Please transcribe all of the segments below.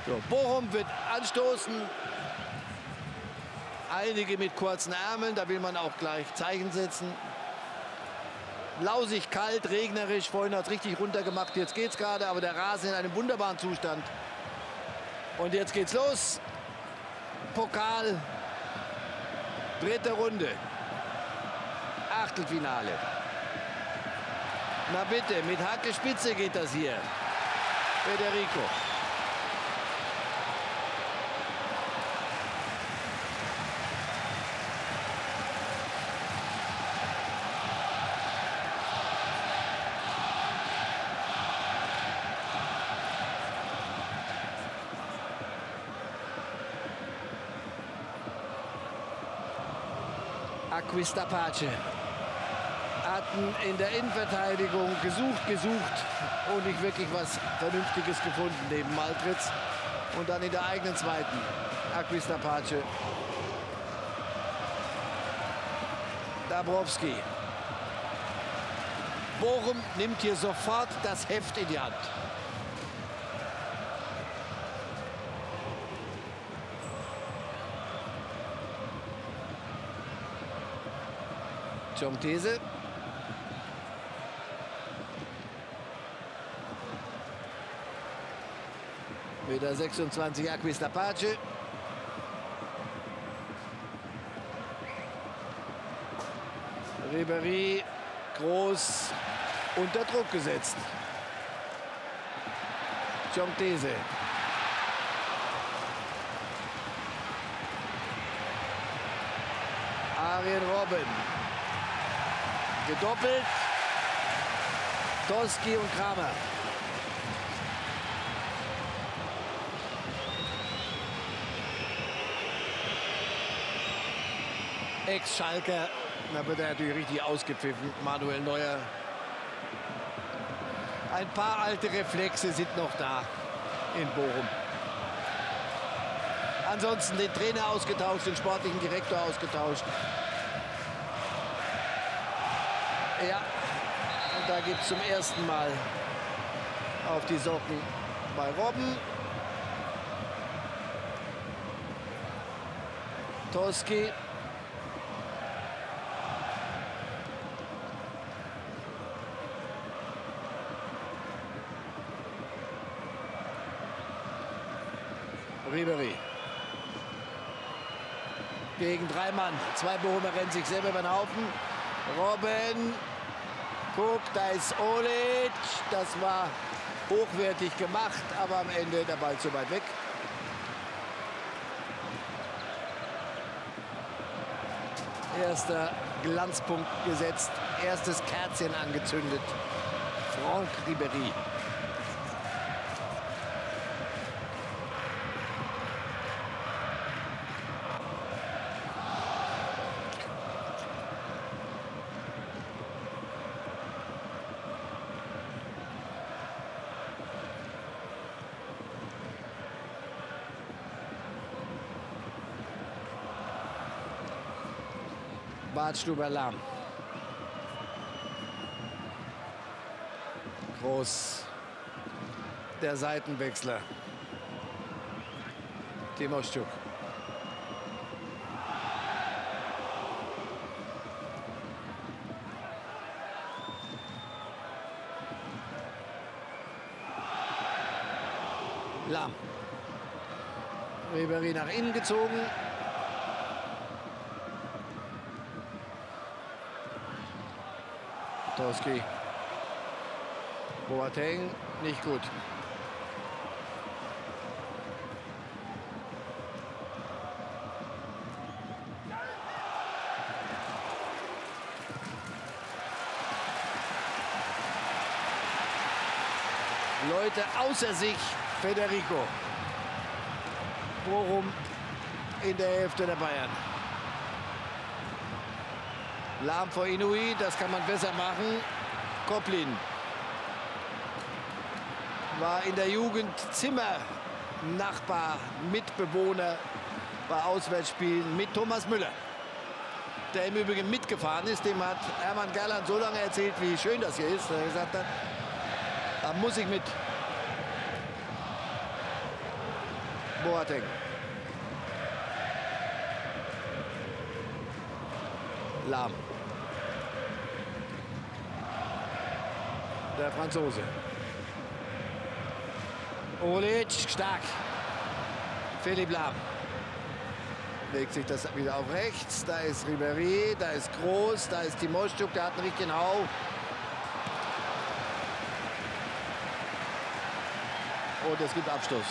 So, Bochum wird anstoßen. Einige mit kurzen Ärmeln, da will man auch gleich Zeichen setzen. Lausig, kalt, regnerisch. Vorhin hat es richtig runtergemacht. Jetzt geht's gerade, aber der Rasen in einem wunderbaren Zustand. Und jetzt geht's los. Pokal. Dritte Runde. Achtelfinale. Na bitte, mit Hacke Spitze geht das hier. Federico. Acquistapace hatten in der Innenverteidigung gesucht und nicht wirklich was Vernünftiges gefunden neben Maltritz. Und dann in der eigenen zweiten Acquistapace. Dabrowski. Bochum nimmt hier sofort das Heft in die Hand. These. Wieder 26 Acquistapace. Ribéry groß unter Druck gesetzt. These. Arjen Robben. Gedoppelt. Toski und Kramer. Ex-Schalker. Da wird er natürlich richtig ausgepfiffen. Manuel Neuer. Ein paar alte Reflexe sind noch da in Bochum. Ansonsten den Trainer ausgetauscht, den sportlichen Direktor ausgetauscht. Ja, und da gibt es zum ersten Mal auf die Socken bei Robben. Toski. Ribéry. Gegen 3 Mann. 2 Bochumer rennen sich selber über den Haufen. Robben. Guck, da ist Olic. Das war hochwertig gemacht, aber am Ende der Ball zu weit weg. Erster Glanzpunkt gesetzt. Erstes Kerzchen angezündet. Franck Ribéry. Badstuber Lahm. Groß der Seitenwechsler. Timoschuk. Lahm. Ribéry nach innen gezogen. Toski. Boateng nicht gut. Leute außer sich. Federico. Bochum in der Hälfte der Bayern. Lahm vor Inouï, das kann man besser machen. Koplin war in der Jugend Zimmernachbar, Mitbewohner bei Auswärtsspielen mit Thomas Müller, der im Übrigen mitgefahren ist. Dem hat Hermann Gerland so lange erzählt, wie schön das hier ist. Er gesagt hat, da muss ich mit. Boateng. Lahm. Der Franzose. Olic, stark. Philipp Lahm. Legt sich das wieder auf rechts. Da ist Ribéry, da ist Groß, da ist Timoschuk, der hat einen richtigen Hau. Und es gibt Abstoß.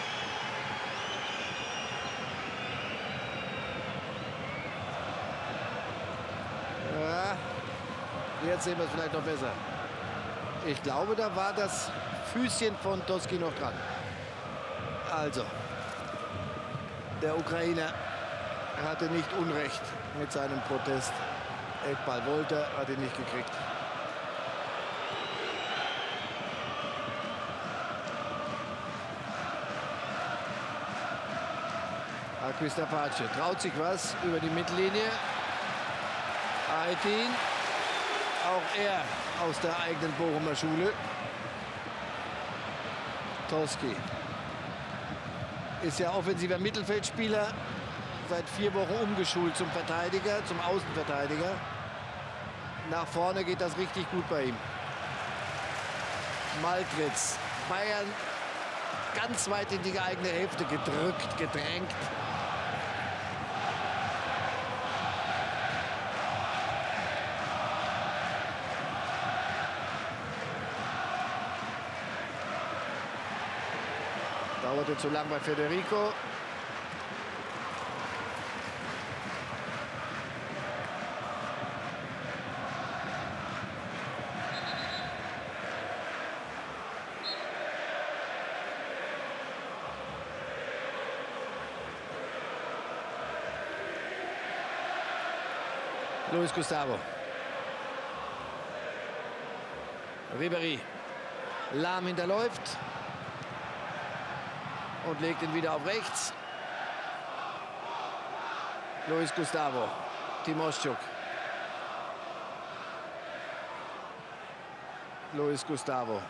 Ja, jetzt sehen wir es vielleicht noch besser. Ich glaube, da war das Füßchen von Toski noch dran. Also, der Ukrainer hatte nicht Unrecht mit seinem Protest. Eckball wollte, hat ihn nicht gekriegt. Acquistapace traut sich was über die Mittellinie. Aitin, auch er aus der eigenen Bochumer Schule. Toski ist ja offensiver Mittelfeldspieler, seit 4 Wochen umgeschult zum Verteidiger, zum Außenverteidiger. Nach vorne geht das richtig gut bei ihm. Maltritz, Bayern ganz weit in die eigene Hälfte gedrückt, gedrängt. Dauerte zu lang bei Federico. Luis Gustavo. Ribéry. Lahm hinterläuft. Und legt ihn wieder auf rechts. Luis Gustavo. Timoschuk. Luis Gustavo.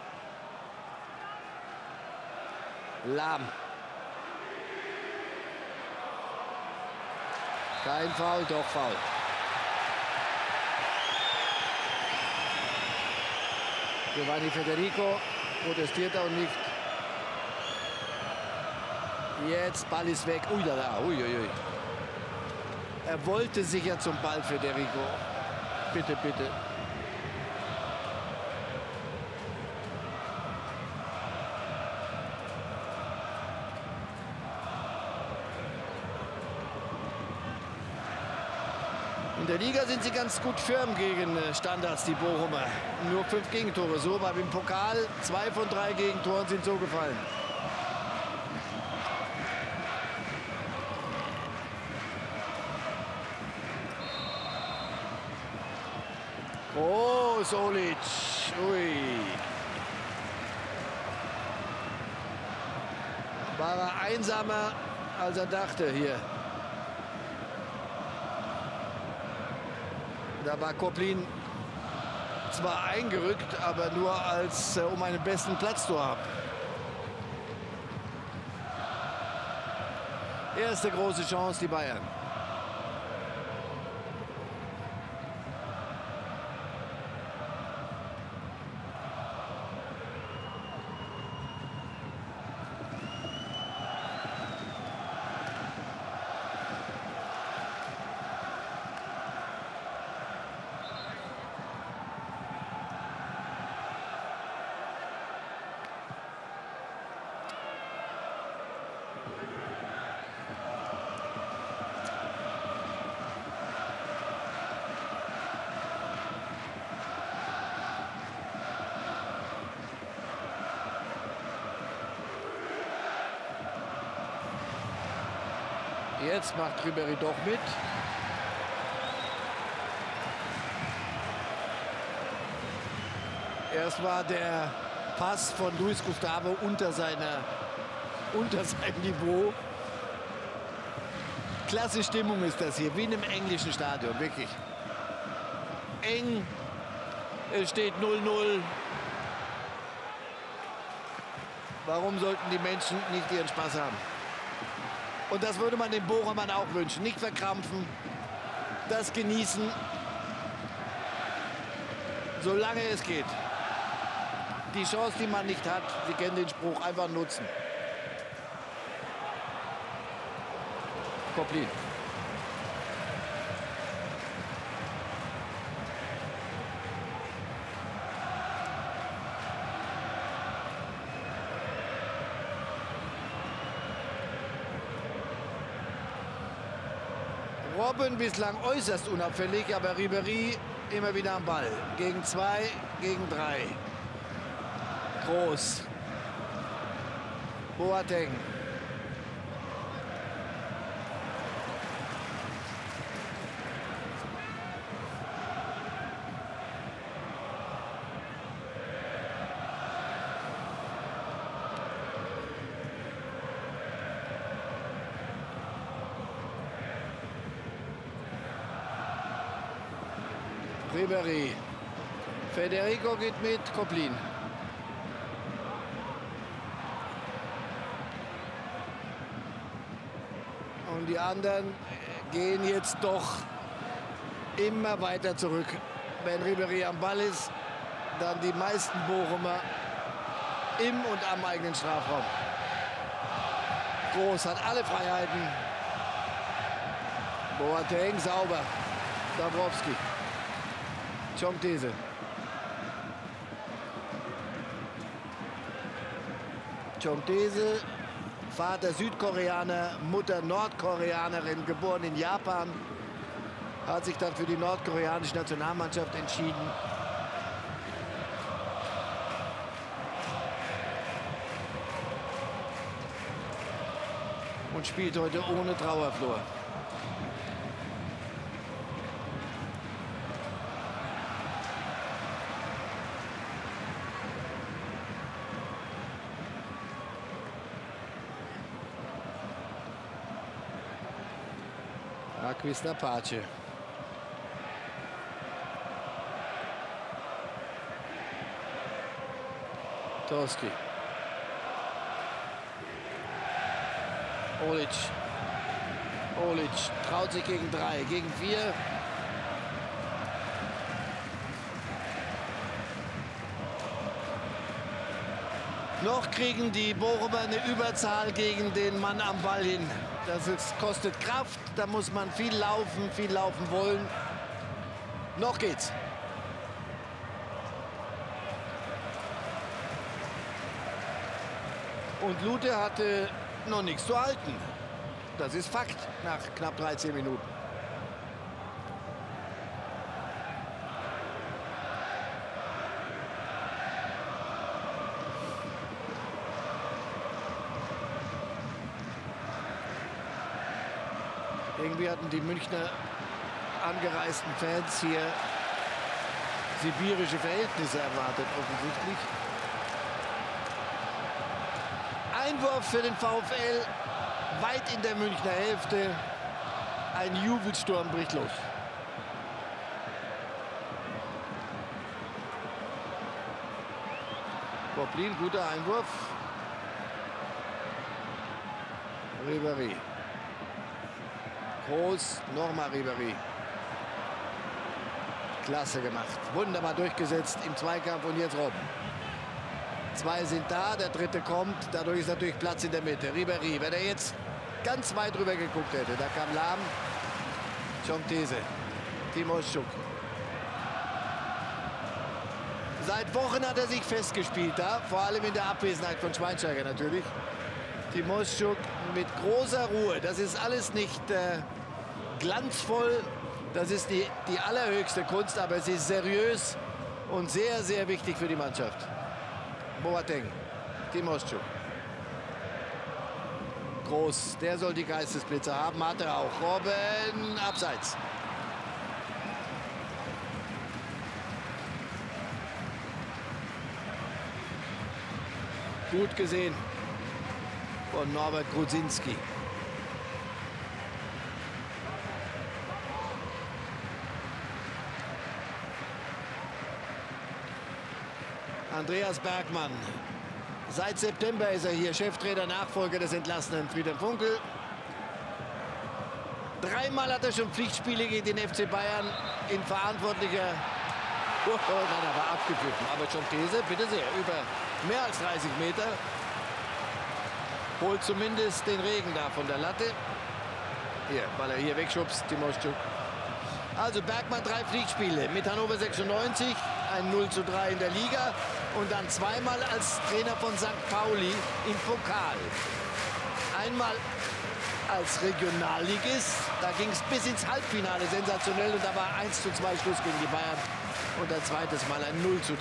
Lahm. Kein Foul, doch Foul. Giovanni Federico protestiert auch nicht. Jetzt Ball ist weg. Ui, da. Ui, ui, ui. Er wollte sicher zum Ball, Federico. Bitte, bitte. In der Liga sind sie ganz gut firm gegen Standards, die Bochumer. Nur 5 Gegentore. So, aber im Pokal 2 von 3 Gegentoren sind so gefallen. Oh, Solic. Ui. War er einsamer, als er dachte hier. Da war Koplin zwar eingerückt, aber nur als um einen besten Platz zu haben. Erste große Chance, die Bayern. Jetzt macht Ribéry doch mit. Erst war der Pass von Luis Gustavo unter seinem Niveau. Klasse Stimmung ist das hier, wie in einem englischen Stadion, wirklich. Eng, es steht 0-0. Warum sollten die Menschen nicht ihren Spaß haben? Und das würde man dem Bochemann auch wünschen. Nicht verkrampfen, das genießen, solange es geht. Die Chance, die man nicht hat, Sie kennen den Spruch, einfach nutzen. Koplin. Robben bislang äußerst unauffällig, aber Ribéry immer wieder am Ball. Gegen 2, gegen 3. Groß. Boateng. Ribéry. Federico geht mit, Koplin. Und die anderen gehen jetzt doch immer weiter zurück. Wenn Ribéry am Ball ist, dann die meisten Bochumer im und am eigenen Strafraum. Groß hat alle Freiheiten. Boateng sauber. Dabrowski. Chongtese. Chongtese, Vater Südkoreaner, Mutter Nordkoreanerin, geboren in Japan, hat sich dann für die nordkoreanische Nationalmannschaft entschieden. Und spielt heute ohne Trauerflor. Acquista Pace. Toski. Olic. Olic traut sich gegen 3, gegen 4. Noch kriegen die Bochumer eine Überzahl gegen den Mann am Ball hin. Das kostet Kraft, da muss man viel laufen wollen. Noch geht's. Und Lute hatte noch nichts zu halten. Das ist Fakt nach knapp 13 Minuten. Irgendwie hatten die Münchner angereisten Fans hier sibirische Verhältnisse erwartet, offensichtlich. Einwurf für den VfL, weit in der Münchner Hälfte. Ein Jubelsturm bricht los. Koplin, guter Einwurf. Ribéry. Groß, nochmal Ribéry. Klasse gemacht. Wunderbar durchgesetzt im Zweikampf und jetzt Robben. 2 sind da, der dritte kommt. Dadurch ist natürlich Platz in der Mitte. Ribéry, wenn er jetzt ganz weit rüber geguckt hätte. Da kam Lahm. Chongtese. Timoschuk. Seit Wochen hat er sich festgespielt da. Vor allem in der Abwesenheit von Schweinsteiger natürlich. Timoschuk mit großer Ruhe. Das ist alles nicht glanzvoll. Das ist die allerhöchste Kunst, aber es ist seriös und sehr, sehr wichtig für die Mannschaft. Boateng, Timoschuk. Groß, der soll die Geistesblitze haben, hat er auch. Robben, abseits. Gut gesehen von Norbert Grudzinski. Andreas Bergmann. Seit September ist er hier Cheftrainer, Nachfolger des entlassenen Friedhelm Funkel. Dreimal hat er schon Pflichtspiele gegen den FC Bayern in verantwortlicher... Oh, nein, er war abgepfiffen. Aber John These, bitte sehr, über mehr als 30 Meter. Holt zumindest den Regen da von der Latte. Hier, weil er hier wegschubst, Timoschuk. Also Bergmann 3 Pflichtspiele mit Hannover 96, ein 0:3 in der Liga und dann zweimal als Trainer von St. Pauli im Pokal. Einmal als Regionalligist, da ging es bis ins Halbfinale sensationell und da war 1:2 Schluss gegen die Bayern und ein zweites Mal ein 0:3.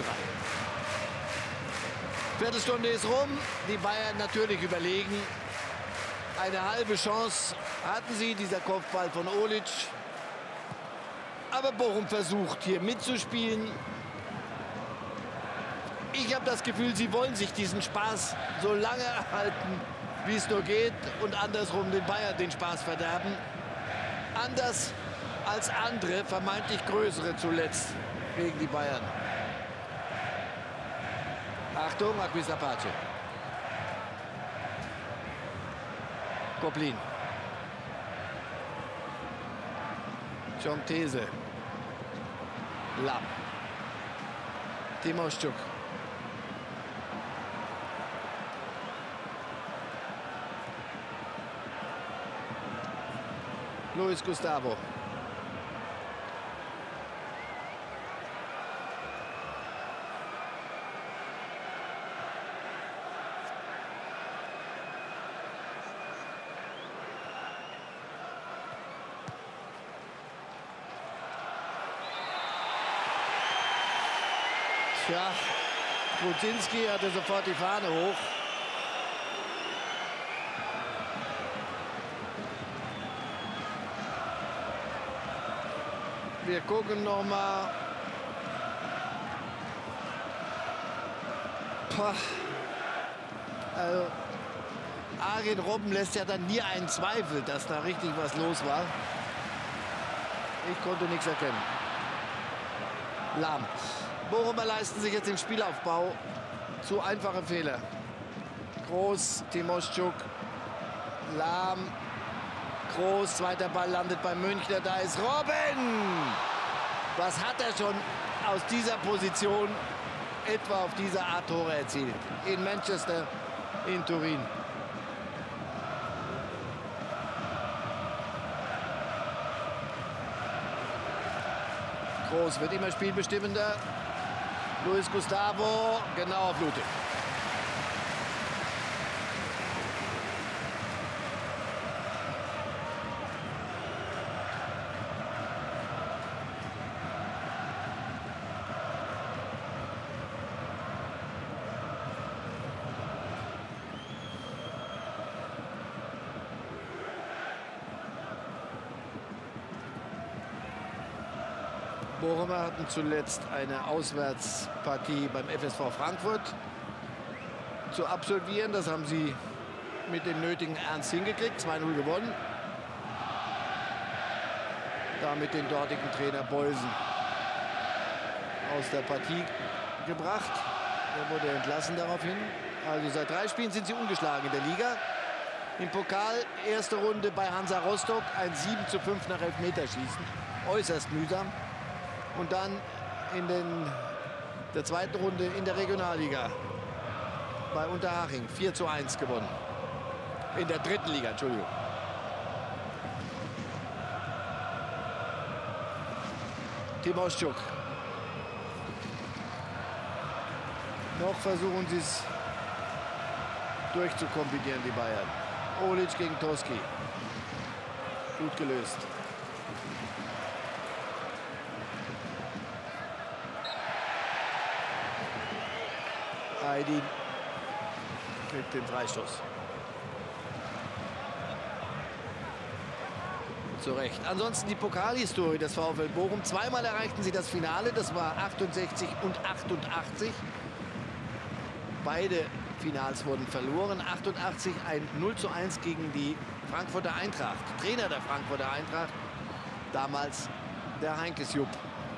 Viertelstunde ist rum, die Bayern natürlich überlegen. Eine halbe Chance hatten sie, dieser Kopfball von Olic. Aber Bochum versucht hier mitzuspielen. Ich habe das Gefühl, sie wollen sich diesen Spaß so lange erhalten, wie es nur geht. Und andersrum den Bayern den Spaß verderben. Anders als andere, vermeintlich größere zuletzt gegen die Bayern. Achtung, Akwisapace. Koplin. John These. Lahm. Timoschuk. Luis Gustavo. Tja, Budzinski hatte sofort die Fahne hoch. Wir gucken noch mal. Also, Arjen Robben lässt ja dann nie einen Zweifel, dass da richtig was los war. Ich konnte nichts erkennen. Lahm. Bochumer leisten sich jetzt den Spielaufbau. Zu einfache Fehler. Groß, Timoschuk, Lahm, Groß, zweiter Ball landet bei Münchner. Da ist Robben. Was hat er schon aus dieser Position etwa auf diese Art Tore erzielt? In Manchester, in Turin. Groß wird immer spielbestimmender. Luis Gustavo, genau auf Lute. Bochumer hatten zuletzt eine Auswärtspartie beim FSV Frankfurt zu absolvieren. Das haben sie mit dem nötigen Ernst hingekriegt. 2:0 gewonnen. Damit den dortigen Trainer Beusen aus der Partie gebracht. Er wurde entlassen daraufhin. Also seit 3 Spielen sind sie ungeschlagen in der Liga. Im Pokal erste Runde bei Hansa Rostock. Ein 7:5 nach Elfmeterschießen. Äußerst mühsam. Und dann in der zweiten Runde in der Regionalliga bei Unterhaching 4:1 gewonnen. In der dritten Liga, Entschuldigung. Timoschuk. Noch versuchen sie es durchzukombinieren, die Bayern. Olic gegen Toski. Gut gelöst. Heidi kriegt den Freistoß. Zu Recht. Ansonsten die Pokalhistorie des VfL Bochum. Zweimal erreichten sie das Finale. Das war 68 und 88. Beide Finals wurden verloren. 88 ein 0:1 gegen die Frankfurter Eintracht. Trainer der Frankfurter Eintracht. Damals der Heinkes Jupp.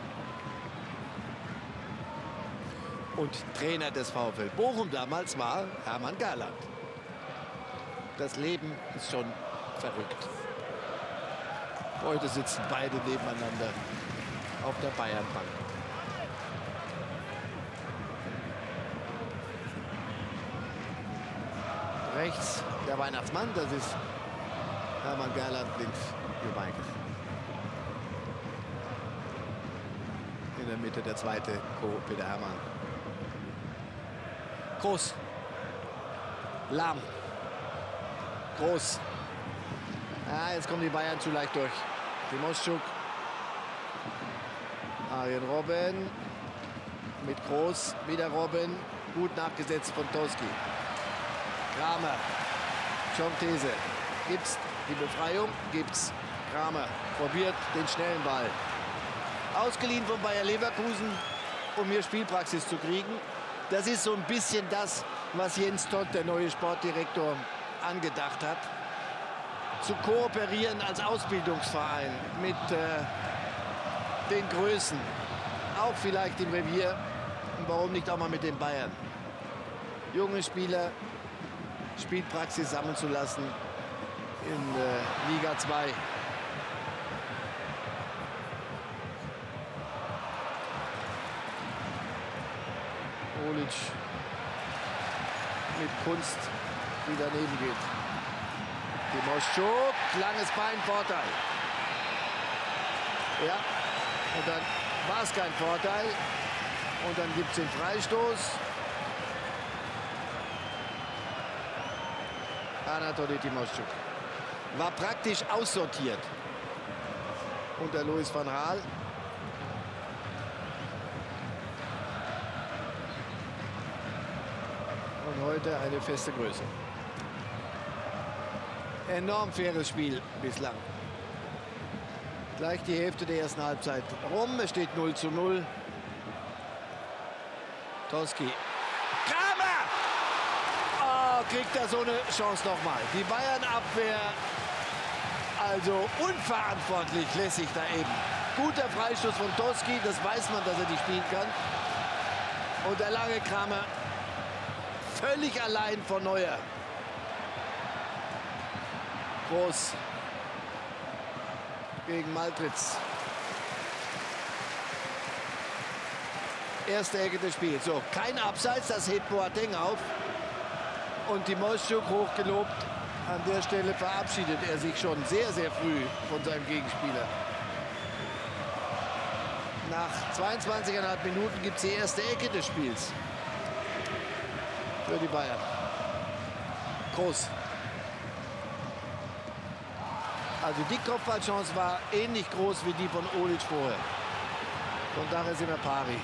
Und Trainer des VfL Bochum damals war Hermann Gerland. Das Leben ist schon verrückt. Heute sitzen beide nebeneinander auf der Bayernbank. Rechts der Weihnachtsmann, das ist Hermann Gerland, links Jupp Heynckes. In der Mitte der zweite Peter Hermann. Groß. Lahm. Groß. Ja, jetzt kommen die Bayern zu leicht durch. Timoschuk. Arjen Robben. Mit Groß. Wieder Robben. Gut nachgesetzt von Toski. Kramer. John These. Gibt's die Befreiung? Gibt's. Kramer probiert den schnellen Ball. Ausgeliehen von Bayer Leverkusen, um hier Spielpraxis zu kriegen. Das ist so ein bisschen das, was Jens Todt, der neue Sportdirektor, angedacht hat. Zu kooperieren als Ausbildungsverein mit den Größen. Auch vielleicht im Revier. Und warum nicht auch mal mit den Bayern? Junge Spieler Spielpraxis sammeln zu lassen in Liga 2. Olic mit Kunst, die daneben geht. Timoschuk, langes Bein, Vorteil. Ja, und dann war es kein Vorteil. Und dann gibt es den Freistoß. Anatoli Timoschuk war praktisch aussortiert unter Louis van Gaal. Und heute eine feste Größe. Enorm faires Spiel bislang. Gleich die Hälfte der ersten Halbzeit rum. Es steht 0:0. Toski. Kramer! Oh, kriegt er so eine Chance nochmal. Die Bayern-Abwehr also unverantwortlich lässig da eben. Guter Freistoß von Toski. Das weiß man, dass er die spielen kann. Und der lange Kramer völlig allein von Neuer. Groß gegen Maltritz. Erste Ecke des Spiels. So, kein Abseits, das hebt Boateng auf. Und Timoschuk, hochgelobt, an der Stelle verabschiedet er sich schon sehr, sehr früh von seinem Gegenspieler. Nach 22,5 Minuten gibt es die erste Ecke des Spiels. Für die Bayern. Groß. Also die Kopfballchance war ähnlich groß wie die von Olic vorher. Von daher sind wir pari.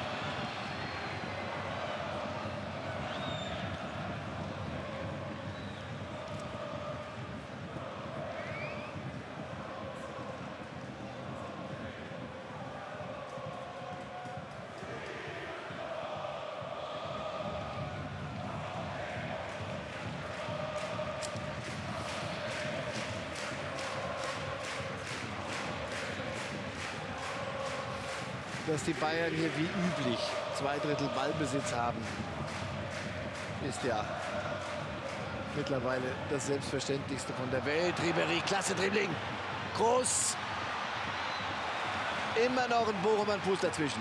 Dass die Bayern hier wie üblich 2/3 Ballbesitz haben, ist ja mittlerweile das Selbstverständlichste von der Welt. Ribéry, klasse Dribbling. Groß. Immer noch ein Bochumer-Fuß dazwischen.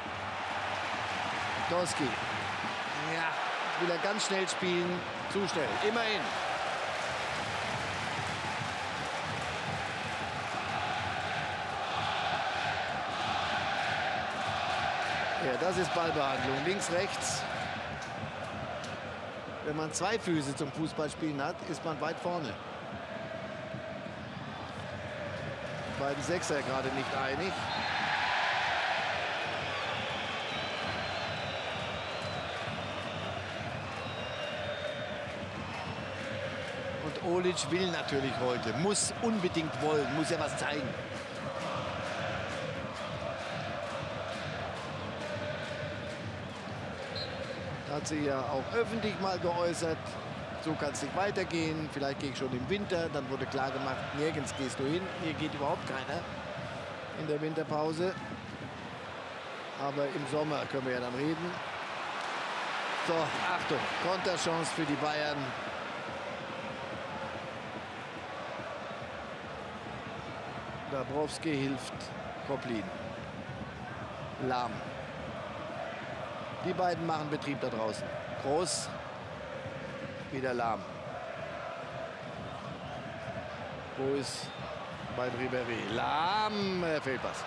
Toski. Ja, will er ganz schnell spielen. Zu schnell. Immerhin. Ja, das ist Ballbehandlung. Links, rechts. Wenn man zwei Füße zum Fußballspielen hat, ist man weit vorne. Die beiden Sechser gerade nicht einig. Und Olic will natürlich heute, muss unbedingt wollen, muss ja was zeigen. Hat sie ja auch öffentlich mal geäußert, so kann es nicht weitergehen, vielleicht gehe ich schon im Winter. Dann wurde klar gemacht, nirgends gehst du hin, hier geht überhaupt keiner in der Winterpause. Aber im Sommer können wir ja dann reden. So, Achtung, Konterchance für die Bayern. Dabrowski hilft Koplin. Lahm. Die beiden machen Betrieb da draußen. Groß. Wieder Lahm. Wo ist bei Ribéry? Lahm. Fehlpass.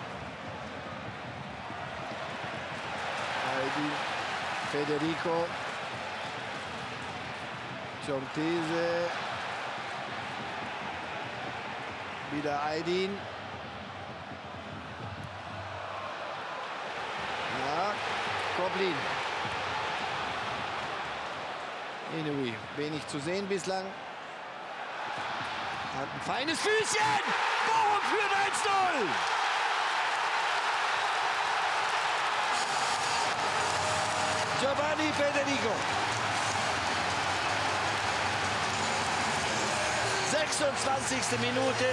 Aydin. Federico. Chontese. Wieder Aydin. Ja, Koplin. Inouye, wenig zu sehen bislang. Hat ein feines Füßchen. Bochum führt 1-0. Giovanni Federico. 26. Minute.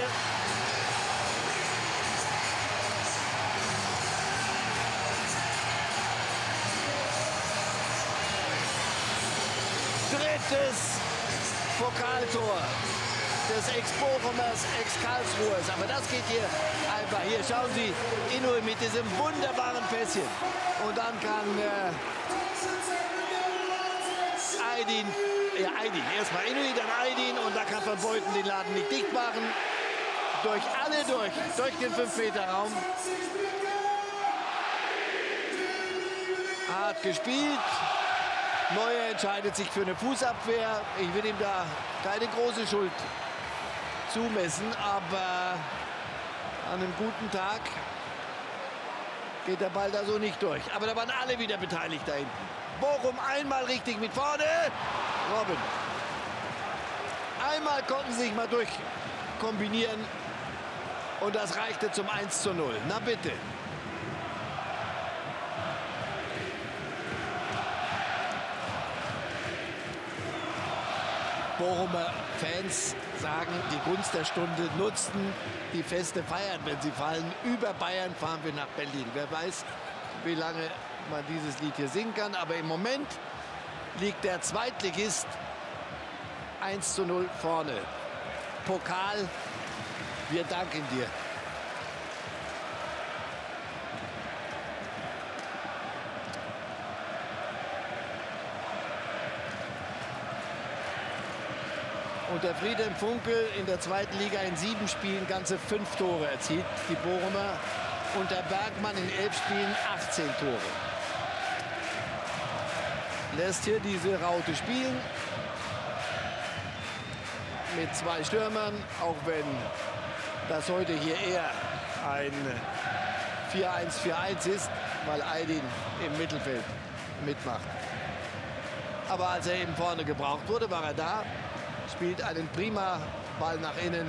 Drittes Pokaltor des Ex-Bochumers, Ex-Karlsruhers. Aber das geht hier einfach. Hier, schauen Sie, Inouye mit diesem wunderbaren Pässchen. Und dann kann Aydin, ja Aydin, erstmal Inouye, dann Aydin. Und da kann Van Beuten den Laden nicht dicht machen. Durch alle durch den 5-Meter-Raum. Hart gespielt. Neuer entscheidet sich für eine Fußabwehr. Ich will ihm da keine große Schuld zumessen, aber an einem guten Tag geht der Ball da so nicht durch. Aber da waren alle wieder beteiligt da hinten. Bochum einmal richtig mit vorne. Robben. Einmal konnten sie sich mal durchkombinieren und das reichte zum 1:0. Na bitte. Bochumer Fans sagen, die Gunst der Stunde nutzten, die Feste feiern, wenn sie fallen. Über Bayern fahren wir nach Berlin. Wer weiß, wie lange man dieses Lied hier singen kann. Aber im Moment liegt der Zweitligist 1:0 vorne. Pokal, wir danken dir. Und der Friedhelm Funkel in der zweiten Liga in 7 Spielen ganze 5 Tore erzielt. Die Bochumer. Und der Bergmann in 11 Spielen 18 Tore. Lässt hier diese Raute spielen. Mit 2 Stürmern. Auch wenn das heute hier eher ein 4-1-4-1 ist. Weil Aydin im Mittelfeld mitmacht. Aber als er eben vorne gebraucht wurde, war er da. Spielt einen prima Ball nach innen.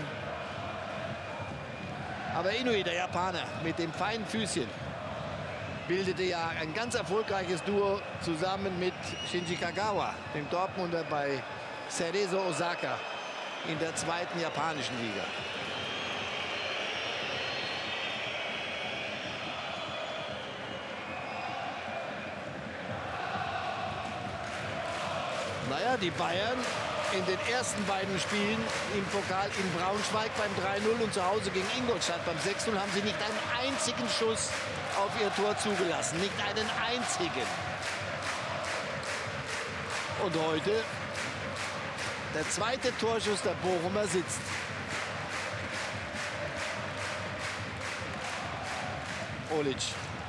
Aber Inouye, der Japaner, mit dem feinen Füßchen, bildete ja ein ganz erfolgreiches Duo zusammen mit Shinji Kagawa, dem Dortmunder bei Cerezo Osaka in der 2. japanischen Liga. Naja, die Bayern in den ersten beiden Spielen im Pokal in Braunschweig beim 3:0 und zu Hause gegen Ingolstadt beim 6:0 haben sie nicht einen einzigen Schuss auf ihr Tor zugelassen. Nicht einen einzigen. Und heute der zweite Torschuss der Bochumer sitzt. Olic.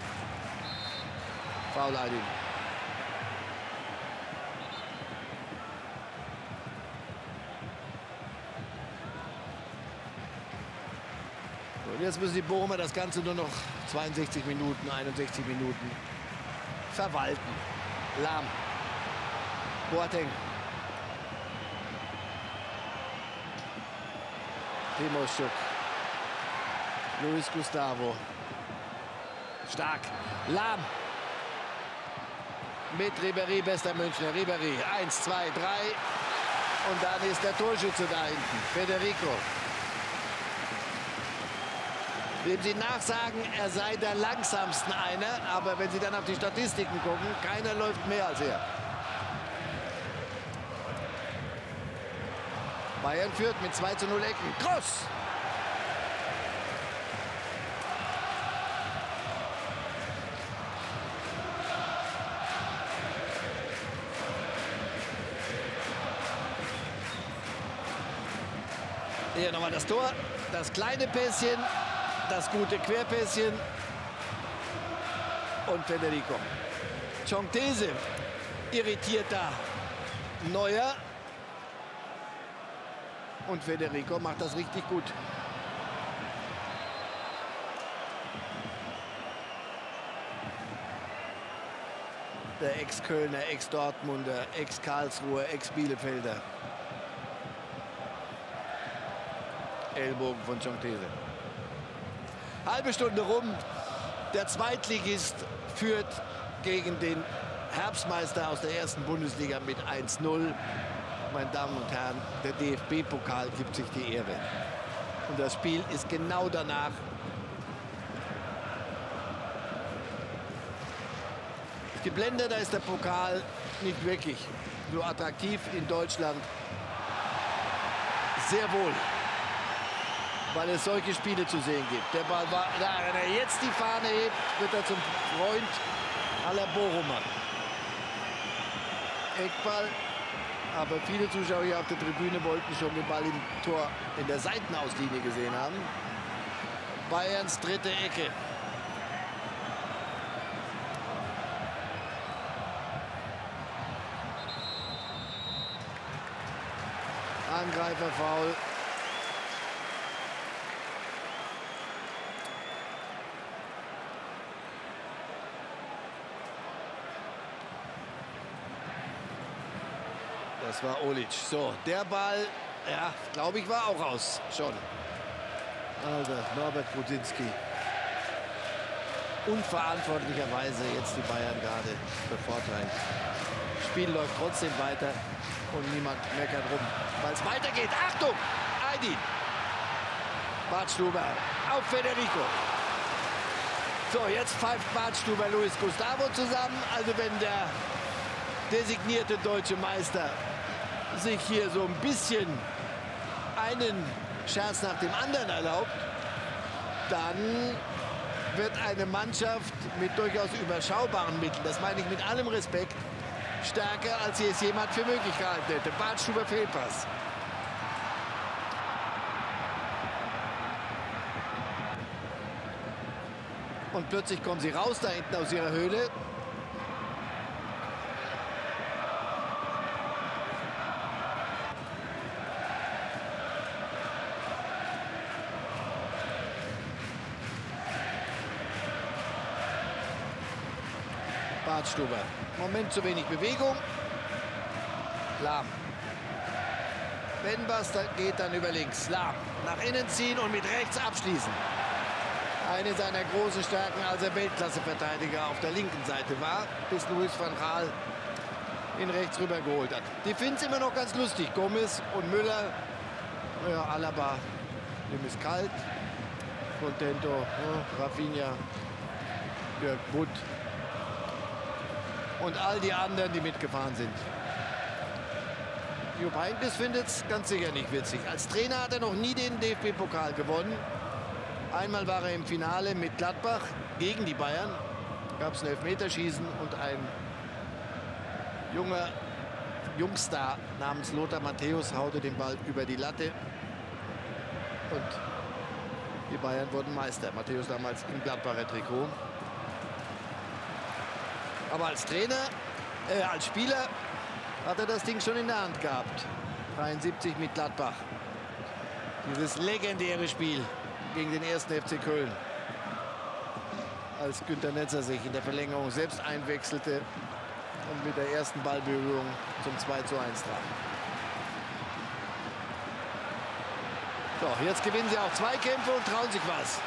Foul Aydin. Und jetzt müssen die Bochumer das Ganze nur noch 62 Minuten, 61 Minuten verwalten. Lahm. Boateng. Timoschuk. Luis Gustavo. Stark. Lahm. Mit Ribéry, bester Münchner. Ribéry. 1, 2, 3. Und dann ist der Torschütze da hinten. Federico. Dem Sie nachsagen, er sei der langsamsten einer. Aber wenn Sie dann auf die Statistiken gucken, keiner läuft mehr als er. Bayern führt mit 2:0 Ecken. Kroos! Hier nochmal das Tor, das kleine Pässchen, das gute Querpässchen und Federico. Chongtese irritiert da Neuer und Federico macht das richtig gut. Der Ex-Kölner, Ex-Dortmunder, Ex-Karlsruher, Ex-Bielefelder. Ellbogen von Chongtese. Halbe Stunde rum. Der Zweitligist führt gegen den Herbstmeister aus der ersten Bundesliga mit 1:0. Meine Damen und Herren, der DFB-Pokal gibt sich die Ehre. Und das Spiel ist genau danach. Die Blende, da ist der Pokal nicht wirklich so attraktiv in Deutschland. Sehr wohl, weil es solche Spiele zu sehen gibt. Der Ball war, wenn er jetzt die Fahne hebt, wird er zum Freund aller Bochumer. Eckball, aber viele Zuschauer hier auf der Tribüne wollten schon den Ball im Tor in der Seitenauslinie gesehen haben. Bayerns dritte Ecke. Angreiferfoul. Das war Olic. So, der Ball, ja, glaube ich, war auch raus schon. Also, Norbert Grudzinski. Unverantwortlicherweise jetzt die Bayern gerade bevorteilt. Spiel läuft trotzdem weiter und niemand meckert rum, weil es weitergeht. Achtung! Aydin. Bartstuber auf Federico. So, jetzt pfeift Bartstuber Luis Gustavo zusammen. Also wenn der designierte deutsche Meister sich hier so ein bisschen einen Scherz nach dem anderen erlaubt, dann wird eine Mannschaft mit durchaus überschaubaren Mitteln, das meine ich mit allem Respekt, stärker, als sie es jemand für möglich gehalten hätte. Bartstuber Fehlpass. Und plötzlich kommen sie raus da hinten aus ihrer Höhle. Bartstuber. Moment zu wenig Bewegung. Lahm. Benbast geht dann über links. Lahm. Nach innen ziehen und mit rechts abschließen. Eine seiner großen Stärken, als er Weltklasse-Verteidiger auf der linken Seite war, bis Louis van Gaal ihn rechts rüber geholt hat. Die finden es immer noch ganz lustig. Gomez und Müller. Ja, Alaba. Dem ist kalt. Contento. Rafinha. Jörg Butt. Und all die anderen, die mitgefahren sind. Jupp Heynckes findet es ganz sicher nicht witzig. Als Trainer hat er noch nie den DFB-Pokal gewonnen. Einmal war er im Finale mit Gladbach gegen die Bayern. Gab es ein Elfmeterschießen und ein Jungstar namens Lothar Matthäus haute den Ball über die Latte. Und die Bayern wurden Meister. Matthäus damals im Gladbacher Trikot. Aber als Trainer, als Spieler hat er das Ding schon in der Hand gehabt. 73 mit Gladbach. Dieses legendäre Spiel gegen den 1. FC Köln. Als Günter Netzer sich in der Verlängerung selbst einwechselte und mit der ersten Ballberührung zum 2:1 traf. So, jetzt gewinnen sie auch Zweikämpfe und trauen sich was.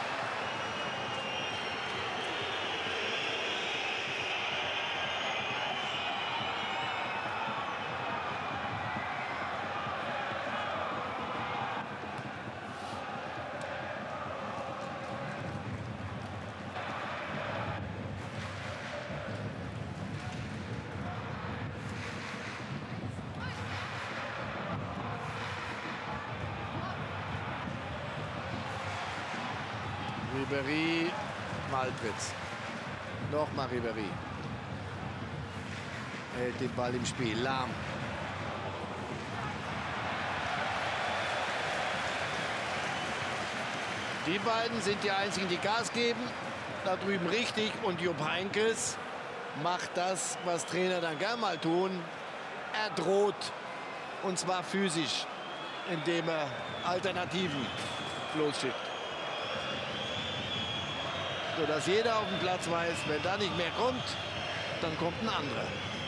Ribéry, Maltritz. Nochmal Ribéry. Hält den Ball im Spiel. Lahm. Die beiden sind die einzigen, die Gas geben. Da drüben richtig. Und Jupp Heynckes macht das, was Trainer dann gern mal tun. Er droht. Und zwar physisch, indem er Alternativen losschickt. Sodass jeder auf dem Platz weiß, wenn da nicht mehr kommt, dann kommt ein anderer.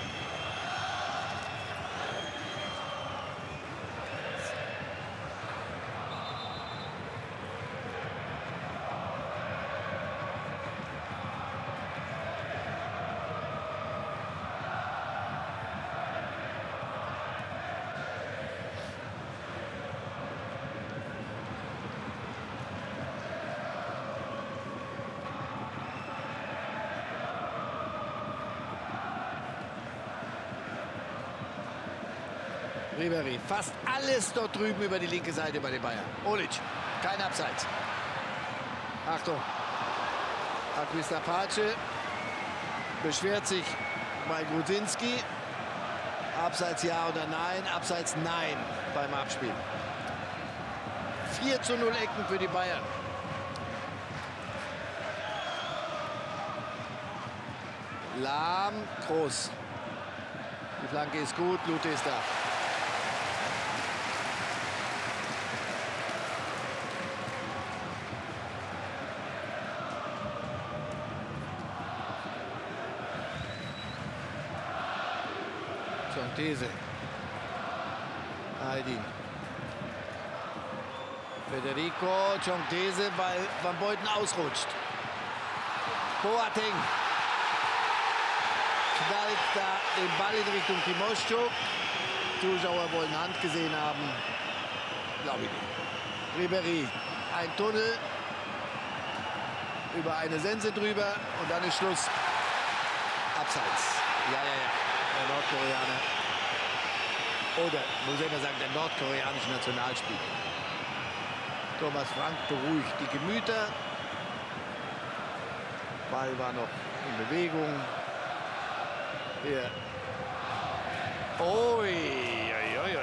Ribery, fast alles dort drüben über die linke Seite bei den Bayern. Olic, kein Abseits. Achtung, Aquistapace beschwert sich bei Grudzinski. Abseits ja oder nein, Abseits nein beim Abspiel. 4:0 Ecken für die Bayern. Lahm, Groß. Die Flanke ist gut, Lute ist da. These. Aydin. Federico, These, weil Van Beuten ausrutscht. Boateng knallt da den Ball in Richtung Timoschuk. Zuschauer wollen Hand gesehen haben. Glaube ich nicht. Ribery, ein Tunnel. Über eine Sense drüber und dann ist Schluss. Abseits. Ja. Der Nordkoreaner. Oder, muss ich immer sagen, der nordkoreanische Nationalspieler. Thomas Frank beruhigt die Gemüter. Ball war noch in Bewegung. Hier. Ui.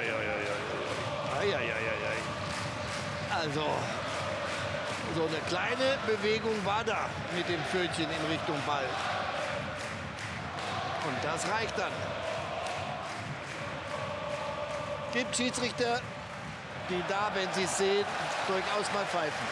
Also, so eine kleine Bewegung war da mit dem Pfötchen in Richtung Ball. Und das reicht dann. Gibt Schiedsrichter, die da, wenn sie es sehen, durchaus mal pfeifen.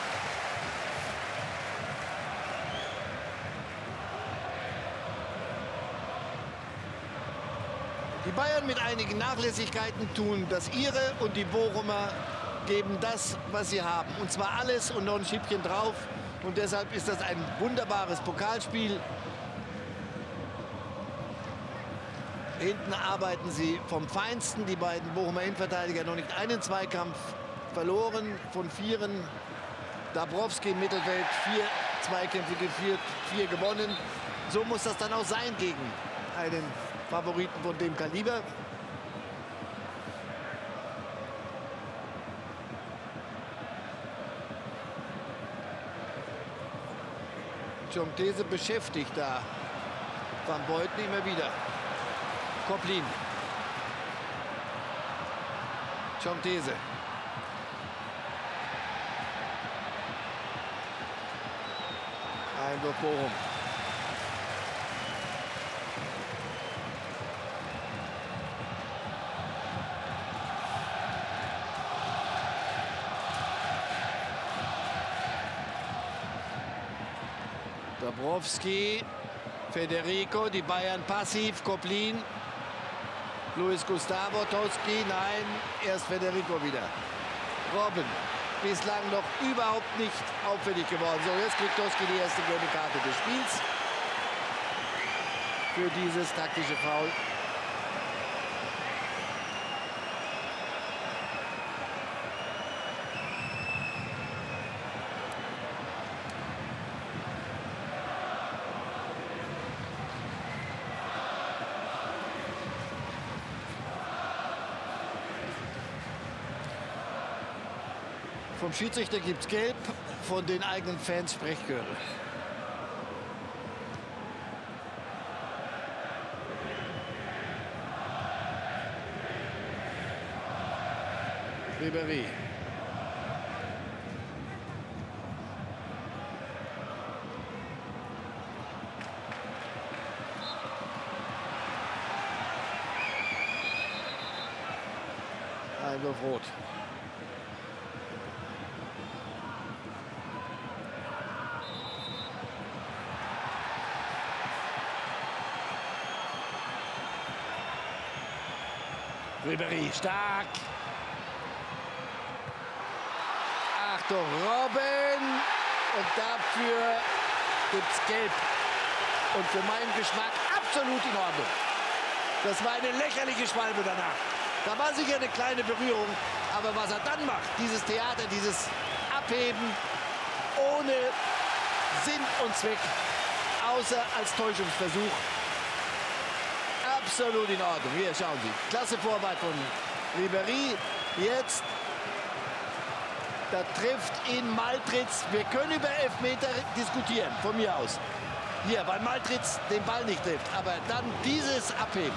Die Bayern mit einigen Nachlässigkeiten tun das ihre und die Bochumer geben das, was sie haben. Und zwar alles und noch ein Schippchen drauf. Und deshalb ist das ein wunderbares Pokalspiel. Hinten arbeiten sie vom Feinsten. Die beiden Bochumer Innenverteidiger noch nicht einen Zweikampf verloren von 4. Dabrowski im Mittelfeld 4 Zweikämpfe geführt, 4 gewonnen. So muss das dann auch sein gegen einen Favoriten von dem Kaliber. These beschäftigt da Van Beuten immer wieder. Koplin. These. Einwurf Bochum. Dabrowski, Federico, die Bayern passiv, Koplin, Luis Gustavo, Toski, nein, erst Federico wieder. Robben, bislang noch überhaupt nicht auffällig geworden. So, jetzt kriegt Toski die erste gelbe Karte des Spiels für dieses taktische Foul. Vom Schiedsrichter gibt es Gelb, von den eigenen Fans Sprechchöre. Ribery. Einwurf rot. Ribéry, stark. Achtung, Robben. Und dafür gibt es Gelb. Und für meinen Geschmack absolut in Ordnung. Das war eine lächerliche Schwalbe danach. Da war sicher eine kleine Berührung. Aber was er dann macht, dieses Theater, dieses Abheben ohne Sinn und Zweck, außer als Täuschungsversuch. Absolut in Ordnung. Hier, schauen Sie. Klasse Vorarbeit von Ribéry. Jetzt, da trifft ihn Maltritz. Wir können über Elfmeter diskutieren, von mir aus. Hier, weil Maltritz den Ball nicht trifft. Aber dann dieses Abheben.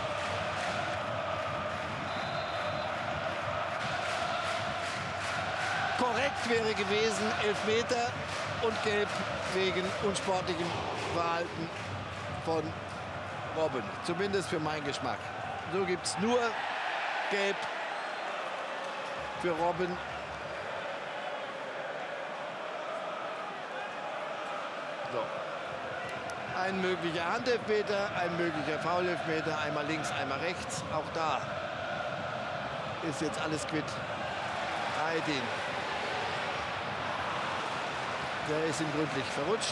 Korrekt wäre gewesen, Elfmeter und Gelb wegen unsportlichem Verhalten von Robben. Zumindest für meinen Geschmack. So gibt es nur Gelb für Robben. So. Ein möglicher Handelfmeter, ein möglicher Foulelfmeter, einmal links, einmal rechts. Auch da ist jetzt alles quitt. Aydin. Der ist ihm gründlich verrutscht.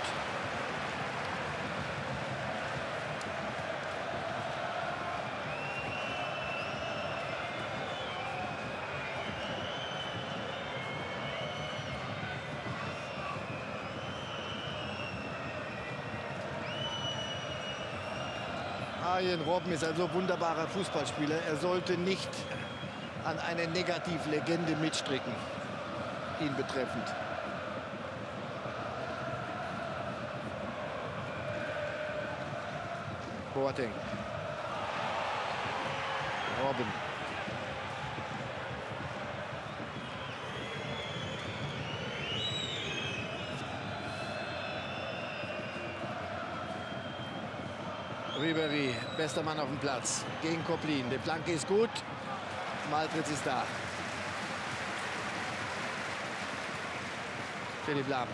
Arjen Robben ist ein so wunderbarer Fußballspieler. Er sollte nicht an eine Negativlegende mitstricken, ihn betreffend. Boateng. Robben. Ribéry, bester Mann auf dem Platz, gegen Coplin. Die Flanke ist gut, Maltritz ist da. Philipp Lahm.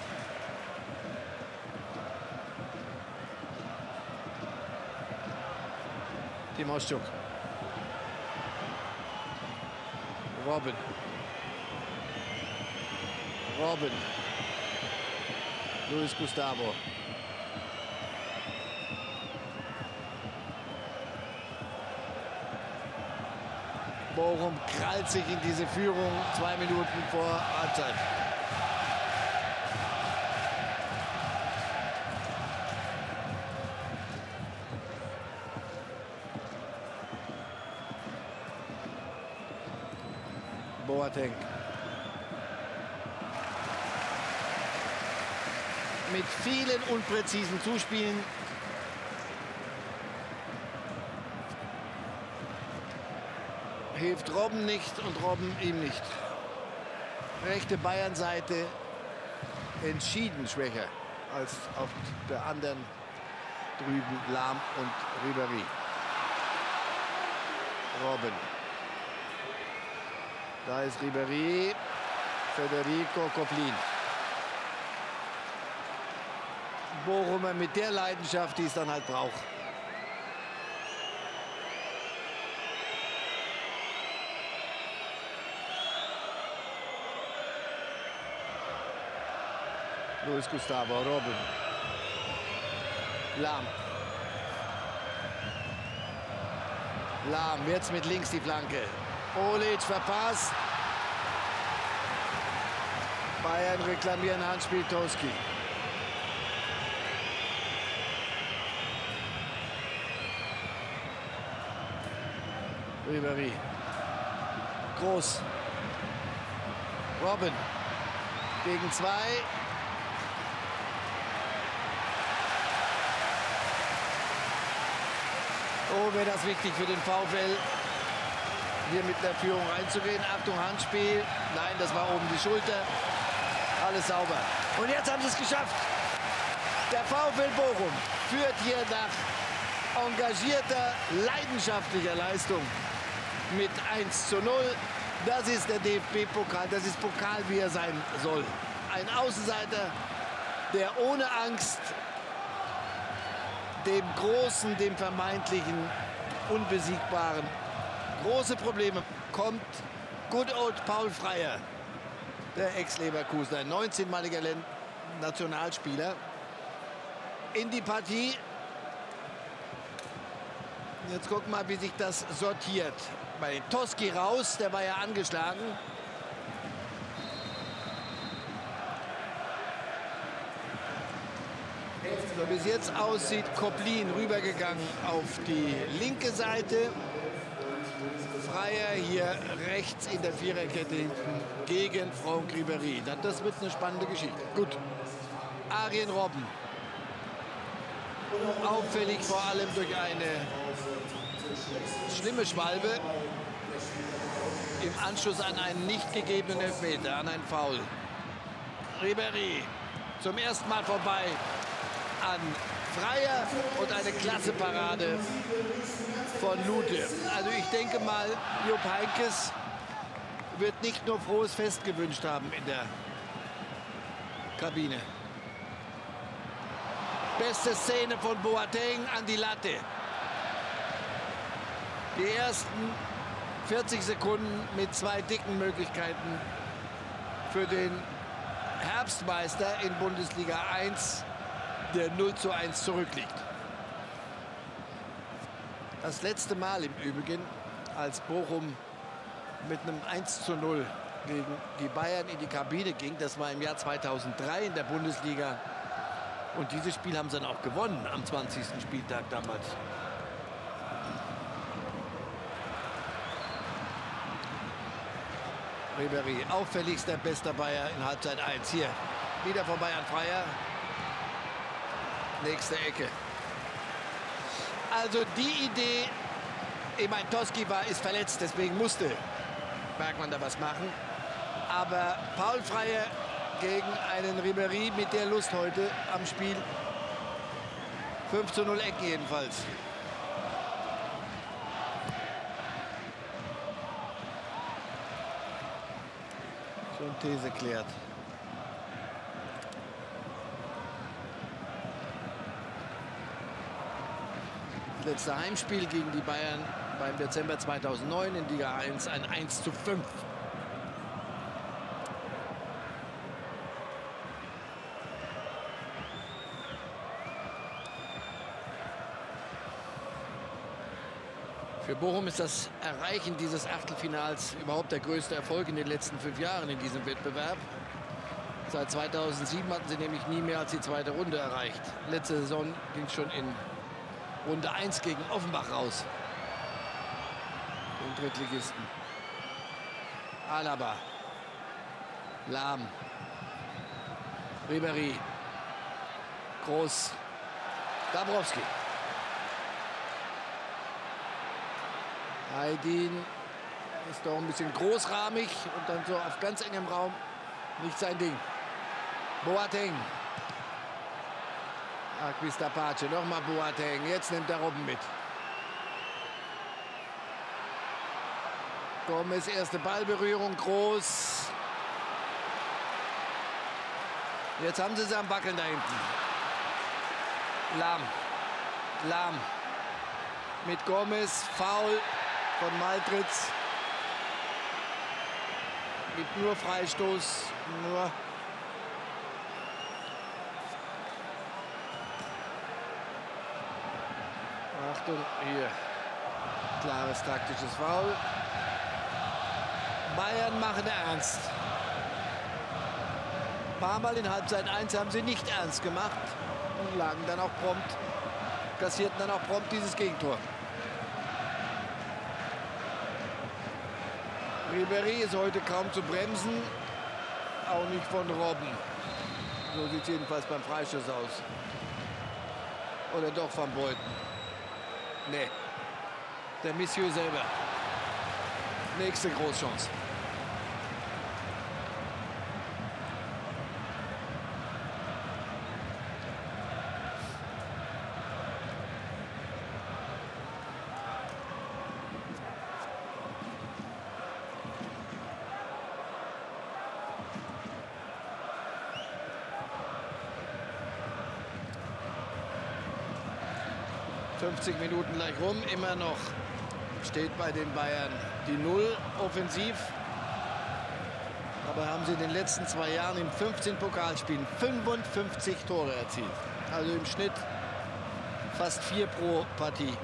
Timoschuk. Robben. Robben. Luis Gustavo. Bochum krallt sich in diese Führung 2 Minuten vor Halbzeit. Boateng. Mit vielen unpräzisen Zuspielen. Hilft Robben nicht und Robben ihm nicht. Rechte Bayern-Seite entschieden schwächer als auf der anderen drüben Lahm und Ribéry. Robben. Da ist Ribéry, Federico Coplin. Bochumer mit der Leidenschaft, die es dann halt braucht. Luis Gustavo, Robben. Lahm. Lahm, jetzt mit links die Flanke. Olic verpasst. Bayern reklamieren Handspiel Toski. Ribéry. Groß. Robben. Gegen 2. Oh, wäre das wichtig für den VfL, hier mit der Führung reinzugehen. Achtung, Handspiel. Nein, das war oben die Schulter. Alles sauber. Und jetzt haben sie es geschafft. Der VfL Bochum führt hier nach engagierter, leidenschaftlicher Leistung mit 1:0. Das ist der DFB-Pokal, das ist Pokal, wie er sein soll. Ein Außenseiter, der ohne Angst dem Großen, dem vermeintlichen Unbesiegbaren große Probleme kommt. Good old Paul Freier, der Ex-Leverkusener, ein 19-maliger Nationalspieler, in die Partie. Jetzt gucken wir mal, wie sich das sortiert. Bei Toski raus, der war ja angeschlagen. So wie es jetzt aussieht, Koplin rübergegangen auf die linke Seite. Freier hier rechts in der Viererkette hinten gegen Franck Ribéry. Das wird eine spannende Geschichte. Gut. Arjen Robben. Auffällig vor allem durch eine schlimme Schwalbe im Anschluss an einen nicht gegebenen Elfmeter, an einen Foul. Ribéry zum ersten Mal vorbei an Freier und eine klasse Parade von Lute. Also ich denke mal, Jupp Heynckes wird nicht nur frohes Fest gewünscht haben in der Kabine. Beste Szene von Boateng an die Latte. Die ersten 40 Sekunden mit zwei dicken Möglichkeiten für den Herbstmeister in Bundesliga 1, der 0:1 zurückliegt. Das letzte Mal im Übrigen, als Bochum mit einem 1:0 gegen die Bayern in die Kabine ging, das war im Jahr 2003 in der Bundesliga. Und dieses Spiel haben sie dann auch gewonnen am 20. Spieltag damals. Ribéry, auffälligster bester Bayer in Halbzeit 1. Hier, wieder vorbei an Freier. Nächste Ecke. Also die Idee, ich meine, Toski ist verletzt, deswegen musste Bergmann da was machen. Aber Paul Freier gegen einen Ribéry mit der Lust heute am Spiel. 5:0 Ecken jedenfalls. Schon These klärt. Das letzte Heimspiel gegen die Bayern beim Dezember 2009 in Liga 1 ein 1:5. Für Bochum ist das Erreichen dieses Achtelfinals überhaupt der größte Erfolg in den letzten 5 Jahren in diesem Wettbewerb. Seit 2007 hatten sie nämlich nie mehr als die zweite Runde erreicht. Letzte Saison ging es schon in Runde 1 gegen Offenbach raus. Den Drittligisten. Alaba. Lahm. Ribéry. Groß. Dabrowski. Aydin ist doch ein bisschen großrahmig und dann so auf ganz engem Raum nicht sein Ding. Boateng. Acquistapace, nochmal Boateng. Jetzt nimmt er Robben mit. Gomez, erste Ballberührung, Groß. Jetzt haben sie am Wackeln da hinten. Lahm. Lahm. Mit Gomez, Foul von Maltritz. Mit nur Freistoß, nur Achtung, hier. Klares taktisches Foul. Bayern machen ernst. Ein paar Mal in Halbzeit 1 haben sie nicht ernst gemacht und lagen dann auch prompt, kassierten dann auch prompt dieses Gegentor. Ribéry ist heute kaum zu bremsen, auch nicht von Robben. So sieht es jedenfalls beim Freistoß aus. Oder doch von Beuten. Nee, der Monsieur selber. Nächste Großchance. 50 Minuten gleich rum, immer noch steht bei den Bayern die 0 offensiv. Aber haben sie in den letzten 2 Jahren in 15 Pokalspielen 55 Tore erzielt. Also im Schnitt fast 4 pro Partie.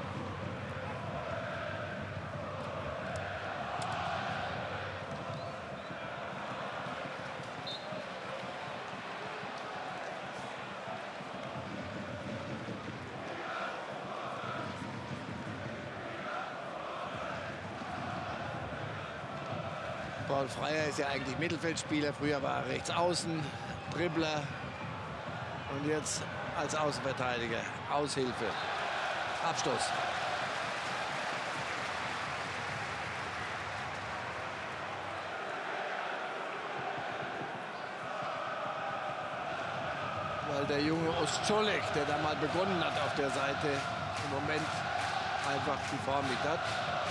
Paul Freier ist ja eigentlich Mittelfeldspieler. Früher war er rechts außen, Dribbler und jetzt als Außenverteidiger. Aushilfe. Abstoß. Weil der junge Ostscholek, der da mal begonnen hat auf der Seite, im Moment einfach die Form nicht hat.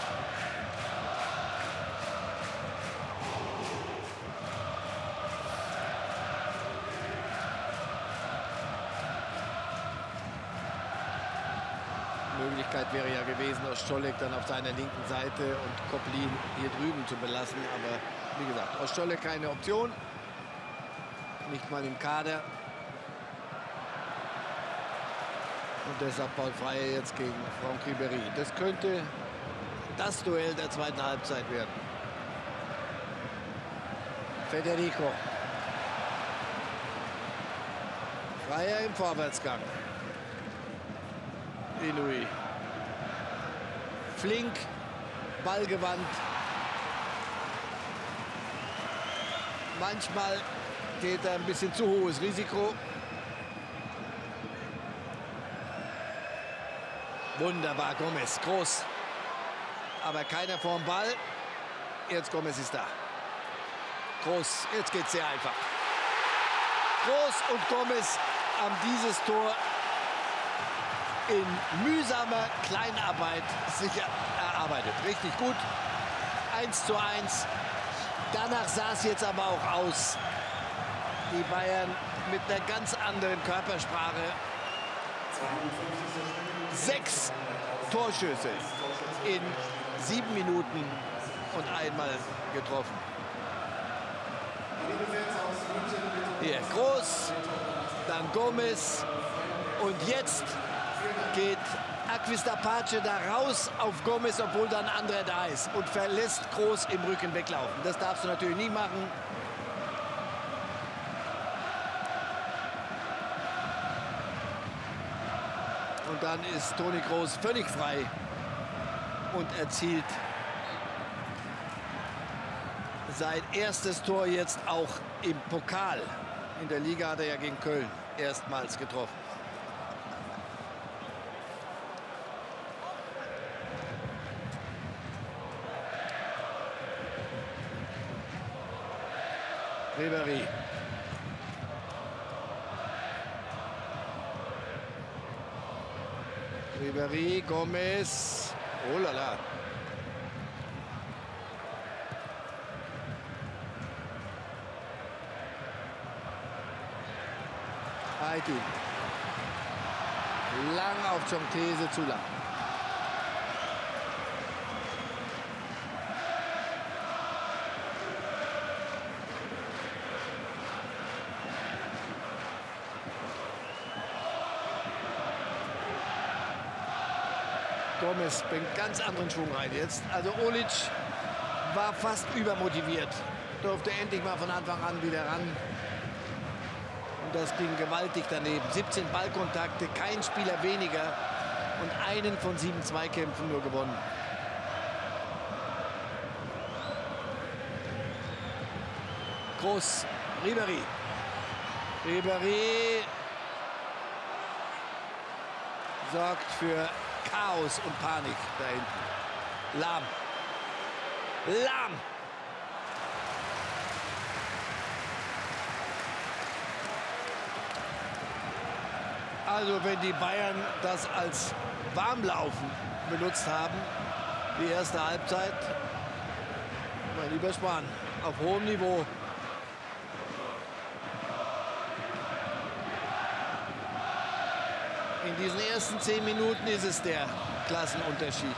Möglichkeit wäre ja gewesen, Ostscholek dann auf seiner linken Seite und Koplin hier drüben zu belassen. Aber wie gesagt, Ostscholek keine Option. Nicht mal im Kader. Und deshalb Paul Freier jetzt gegen Franck Ribéry. Das könnte das Duell der zweiten Halbzeit werden. Federico. Freier im Vorwärtsgang. Inouye. Flink, ballgewandt. Manchmal geht er ein bisschen zu hohes Risiko. Wunderbar, Gomez, groß. Aber keiner vorm Ball. Jetzt Gomez ist da. Groß, jetzt geht es sehr einfach. Groß und Gomez haben dieses Tor in mühsamer Kleinarbeit sicher erarbeitet. Richtig gut. 1:1. Danach sah es jetzt aber auch aus. Die Bayern mit einer ganz anderen Körpersprache. 6 Torschüsse in 7 Minuten und einmal getroffen. Hier Groß, dann Gomez und jetzt geht Acquista-Pace da raus auf Gomez, obwohl dann ein anderer da ist und verlässt Groß im Rücken weglaufen. Das darfst du natürlich nie machen. Und dann ist Toni Kroos völlig frei und erzielt sein erstes Tor jetzt auch im Pokal. In der Liga hat er ja gegen Köln erstmals getroffen. Ribéry. Ribéry, Gomez. Oh la la. Haiti. Lang auf Chongtese, zu lang. Gomez bringt ganz anderen Schwung rein jetzt. Also Olic war fast übermotiviert. Durfte endlich mal von Anfang an wieder ran. Und das ging gewaltig daneben. 17 Ballkontakte, kein Spieler weniger. Und einen von 7 Zweikämpfen nur gewonnen. Groß, Ribéry. Ribéry sorgt für Chaos und Panik da hinten. Lahm. Lahm. Also wenn die Bayern das als Warmlaufen benutzt haben, die erste Halbzeit, mein lieber Spahn, auf hohem Niveau. In diesen ersten 10 Minuten ist es der Klassenunterschied.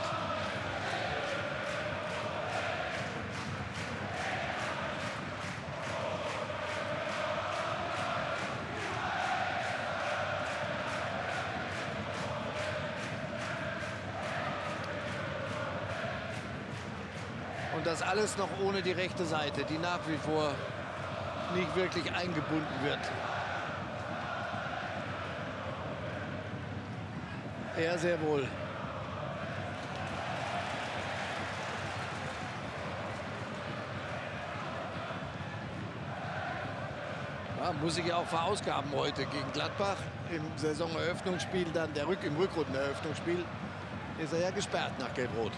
Und das alles noch ohne die rechte Seite, die nach wie vor nicht wirklich eingebunden wird. Ja, sehr wohl. Ja, muss ich ja auch verausgaben heute gegen Gladbach. Im Saisoneröffnungsspiel, dann im Rückrundeneröffnungsspiel, ist er ja gesperrt nach Gelb-Rot.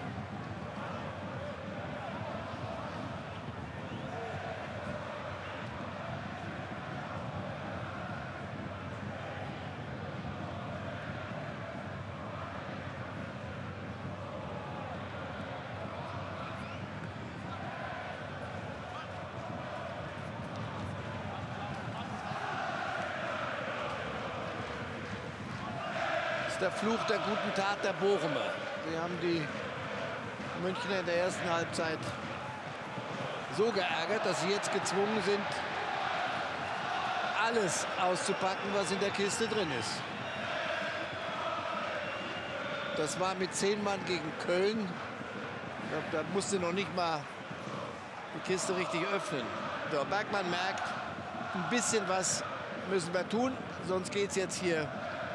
Der Fluch der guten Tat der Bochumer. Sie haben die Münchner in der ersten Halbzeit so geärgert, dass sie jetzt gezwungen sind, alles auszupacken, was in der Kiste drin ist. Das war mit 10 Mann gegen Köln. Da musste noch nicht mal die Kiste richtig öffnen. So, Bergmann merkt, ein bisschen was müssen wir tun, sonst geht es jetzt hier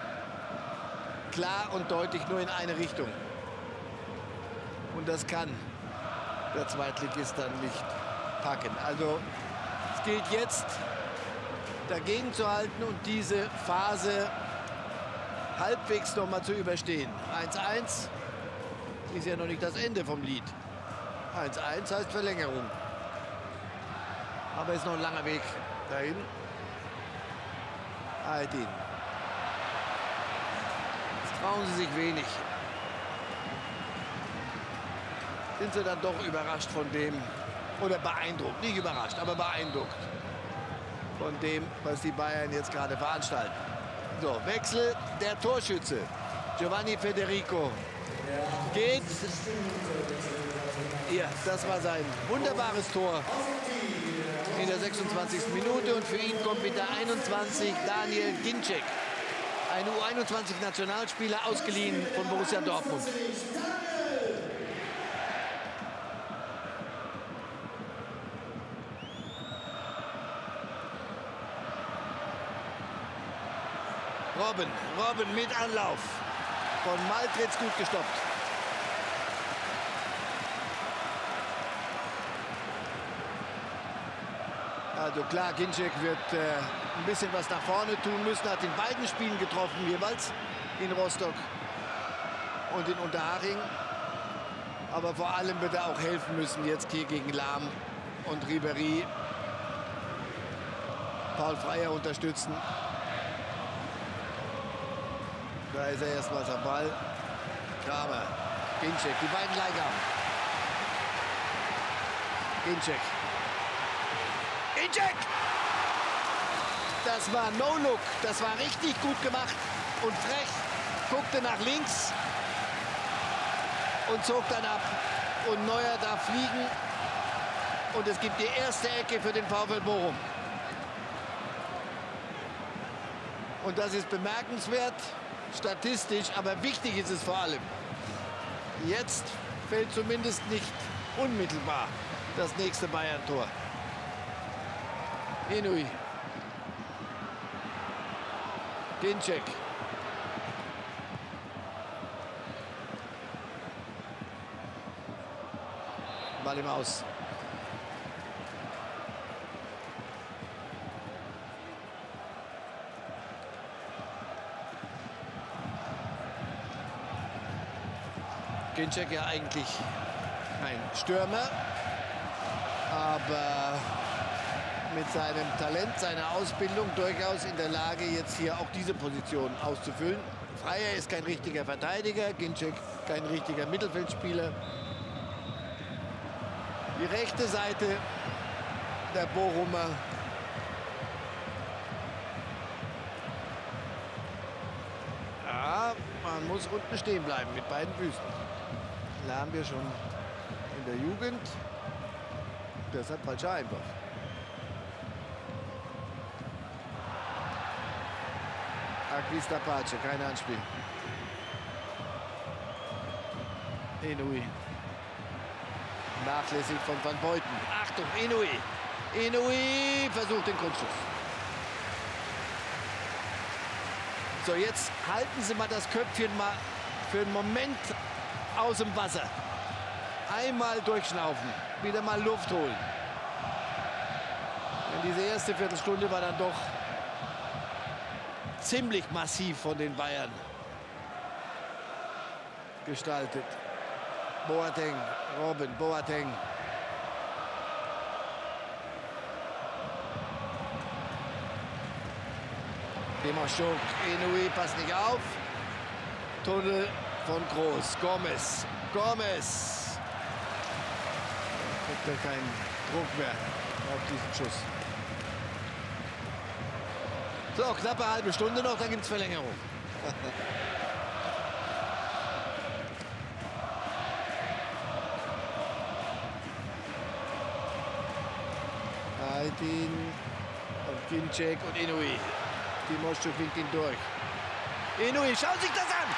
klar und deutlich nur in eine Richtung. Und das kann der Zweitligist dann nicht packen. Also es gilt jetzt dagegen zu halten und diese Phase halbwegs noch mal zu überstehen. 1:1 ist ja noch nicht das Ende vom Lied. 1:1 heißt Verlängerung. Aber ist noch ein langer Weg dahin. Aydin. Trauen sie sich wenig. Sind sie dann doch überrascht von dem, oder beeindruckt, nicht überrascht, aber beeindruckt von dem, was die Bayern jetzt gerade veranstalten. So, Wechsel, der Torschütze, Giovanni Federico, geht. Ja, das war sein wunderbares Tor in der 26. Minute und für ihn kommt mit der 21 Daniel Ginczek. Ein U21-Nationalspieler, ausgeliehen von Borussia Dortmund. Robben mit Anlauf. Von Maltritz gut gestoppt. Also klar, Ginczek wird ein bisschen was nach vorne tun müssen. Hat in beiden Spielen getroffen, jeweils in Rostock und in Unterhaching. Aber vor allem wird er auch helfen müssen jetzt hier gegen Lahm und Ribéry. Paul Freier unterstützen. Da ist er erstmals am Ball. Kramer, Ginczek, die beiden Leihgaben. Ginczek. Ginczek! Das war No-Look. Das war richtig gut gemacht und frech. Guckte nach links und zog dann ab. Und Neuer darf fliegen. Und es gibt die erste Ecke für den VfL Bochum. Und das ist bemerkenswert, statistisch, aber wichtig ist es vor allem. Jetzt fällt zumindest nicht unmittelbar das nächste Bayern-Tor. Inui. Ginczek. Ball im Aus. Ginczek ja eigentlich ein Stürmer, aber mit seinem Talent, seiner Ausbildung durchaus in der Lage, jetzt hier auch diese Position auszufüllen. Freier ist kein richtiger Verteidiger, Ginczek kein richtiger Mittelfeldspieler. Die rechte Seite der Bochumer ja, Man muss unten stehen bleiben mit beiden Füßen. Lernen wir schon in der Jugend. Deshalb falscher Einwurf. Acquista Pace, kein Anspiel. Inouye. Nachlässig von Van Beuten. Achtung, Inouye. Inouye versucht den Grundschuss. So, jetzt halten Sie mal das Köpfchen mal für einen Moment aus dem Wasser. Einmal durchschnaufen, wieder mal Luft holen. Denn diese erste Viertelstunde war dann doch ziemlich massiv von den Bayern gestaltet. Boateng, Robben, Boateng. Demoschuk, Inouye passt nicht auf. Tunnel von Groß, Gomez, Gomez. Da kriegt er keinen Druck mehr auf diesen Schuss. So, knappe halbe Stunde noch, dann gibt es Verlängerung. Aydin und Ginczek und Inouye. Demoschuk winkt ihn durch. Inouye, schaut sich das an!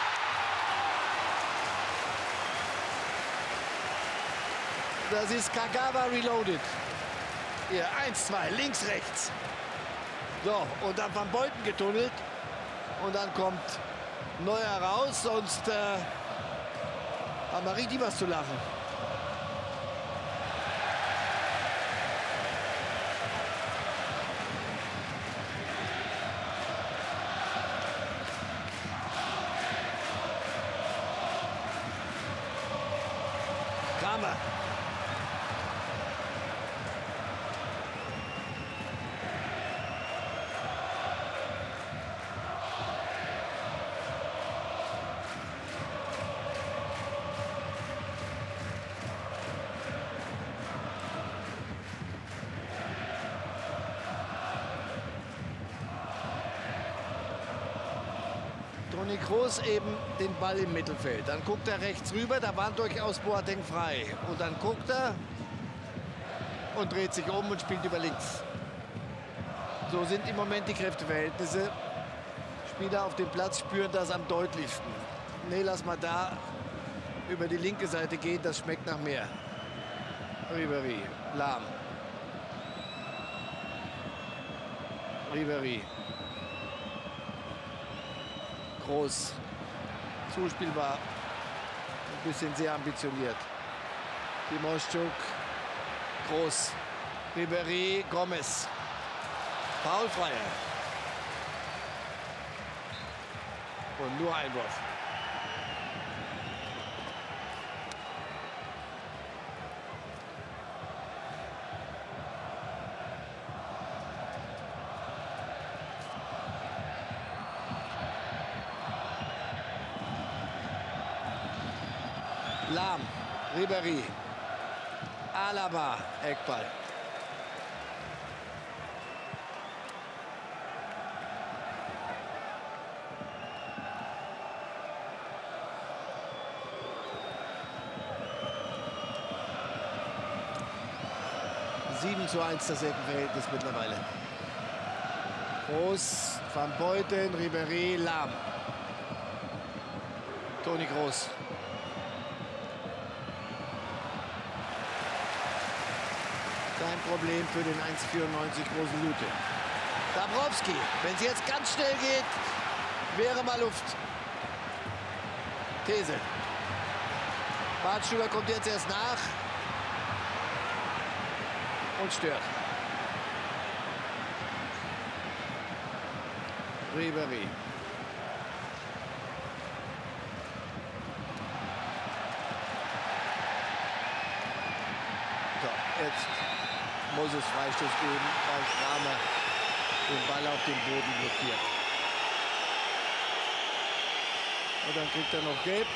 Das ist Kagawa reloaded. Hier, 1-2, links, rechts. So, und dann Van Beuten getunnelt. Und dann kommt Neuer raus, sonst haben wir richtig was zu lachen. Kramer. Toni Kroos eben den Ball im Mittelfeld. Dann guckt er rechts rüber, da war durchaus Boateng frei. Und dann guckt er und dreht sich um und spielt über links. So sind im Moment die Kräfteverhältnisse. Spieler auf dem Platz spüren das am deutlichsten. Nee, lass mal da über die linke Seite gehen, das schmeckt nach mehr. Ribéry, Lahm. Ribéry. Groß, zuspielbar, ein bisschen sehr ambitioniert. Demoschuk, Groß, Ribéry, Gomez, foulfrei. Und nur Einwurf. Lahm, Ribéry, Alaba, Eckball. (7:1) das Eckenverhältnis mittlerweile. Groß, Van Beuten, Ribéry, Lahm. Toni Kroos. Kein Problem für den 1,94 großen Lute. Dabrowski, wenn es jetzt ganz schnell geht, wäre mal Luft. These. Bartstuber kommt jetzt erst nach und stört. Ribéry. So, jetzt muss es Freistoß geben, weil Kramer den Ball auf dem Boden blockiert. Und dann kriegt er noch Gelb.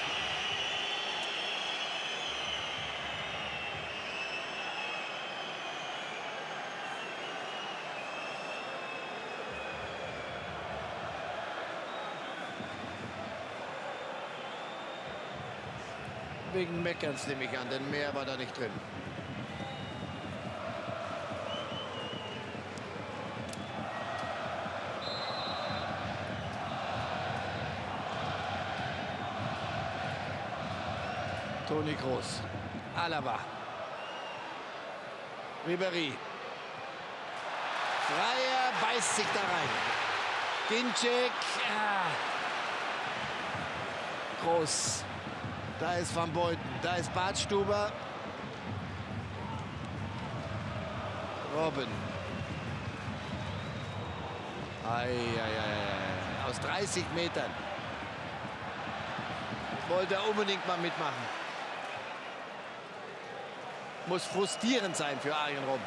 wegen Meckerns nehme ich an, denn mehr war da nicht drin. Toni Kroos, Alaba, Ribéry, Freier beißt sich da rein. Ginczek, Kroos, da ist Van Beuten, da ist Badstuber, Robben. Aus 30 Metern wollte er unbedingt mal mitmachen. Muss frustrierend sein für Arjen Robben.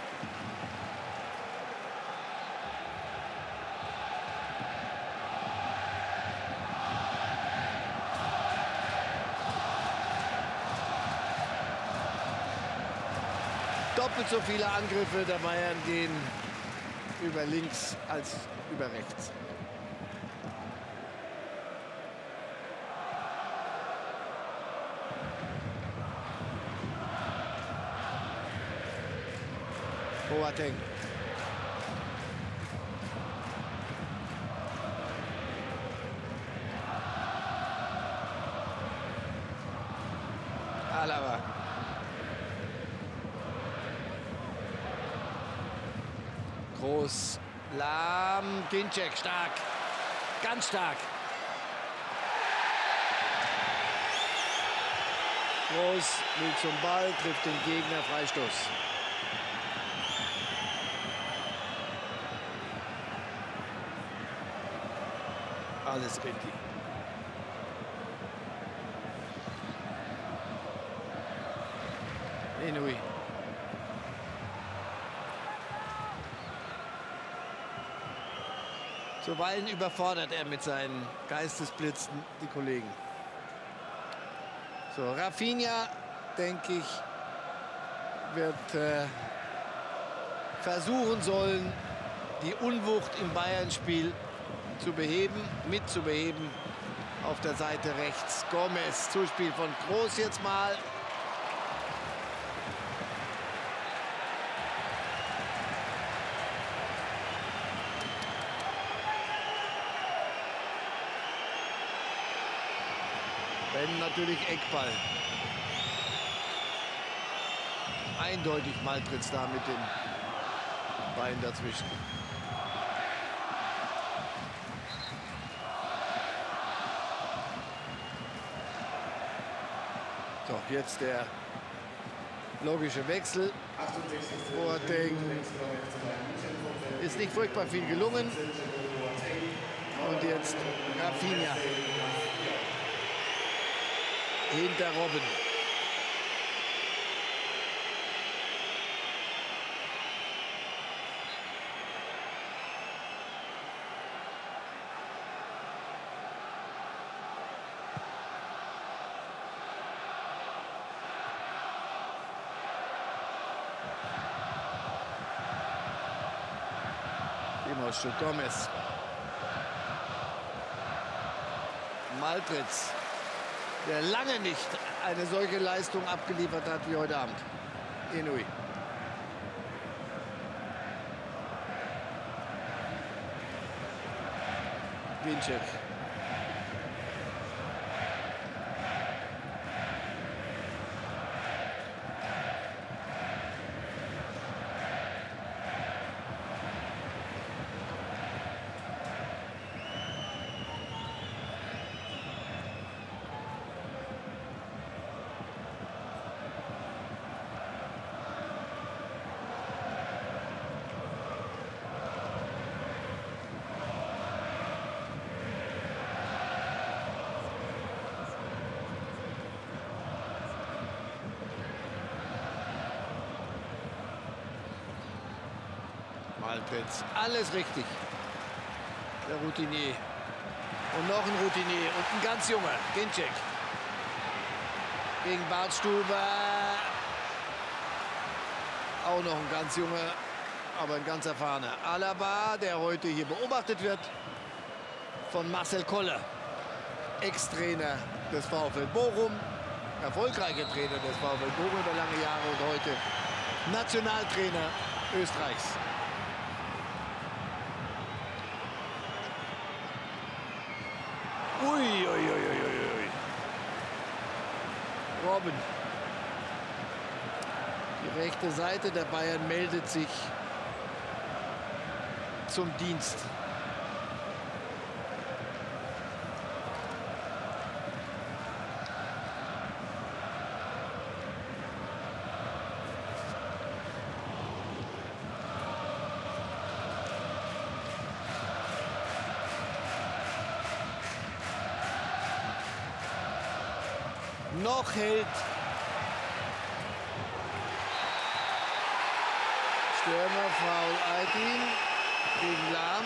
Doppelt so viele Angriffe der Bayern gehen über links als über rechts. Boateng. Alaba. Groß, lahm, Ginczek, stark, ganz stark. Groß will zum Ball, trifft den Gegner, Freistoß. Alles richtig. Inouï. Zuweilen überfordert er mit seinen Geistesblitzen die Kollegen. So, Rafinha, denke ich, wird versuchen sollen, die Unwucht im Bayern-Spiel zu beheben, mitzubeheben. Auf der Seite rechts Gomez, Zuspiel von Kroos jetzt mal. Wenn natürlich Eckball. Eindeutig Maltritz da mit den Beinen dazwischen. So, jetzt der logische Wechsel. Boateng ist nicht furchtbar viel gelungen. Und jetzt Rafinha. Hinter Robben. Gomez. Maltritz, der lange nicht eine solche Leistung abgeliefert hat wie heute Abend. Inouï. Ginczek. Maltritz, alles richtig. Der Routinier. Und noch ein Routinier und ein ganz junger, Ginczek. Gegen Badstuber. Auch noch ein ganz junger, aber ein ganz erfahrener. Alaba, der heute hier beobachtet wird von Marcel Koller, Ex-Trainer des VfL Bochum. erfolgreicher Trainer des VfL Bochum über lange Jahre und heute Nationaltrainer Österreichs. Ui, ui, ui, ui, ui. Robben. Die rechte Seite der Bayern meldet sich zum Dienst. Noch hält Stürmer Foul Aydin gegen Lahm.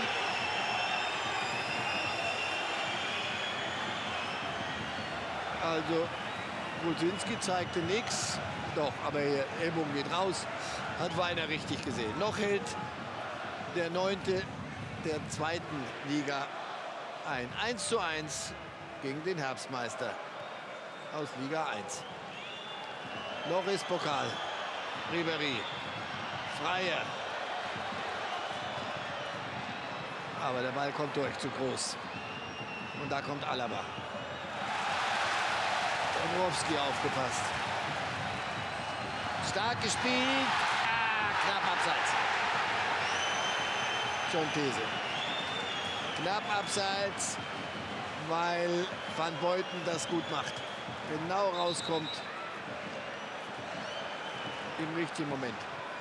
Also Brudzinski zeigte nichts. Doch, aber Ellbogen geht raus. Hat Weiner richtig gesehen. Noch hält der 9. der 2. Liga ein 1:1 gegen den Herbstmeister aus Liga 1. Noch ist Pokal. Ribéry. Freier. Aber der Ball kommt durch, zu groß. Und da kommt Alaba. Dąbrowski aufgepasst. Stark gespielt. Knapp abseits. Schon These. Knapp abseits, weil Van Beuten das gut macht. Genau rauskommt im richtigen Moment.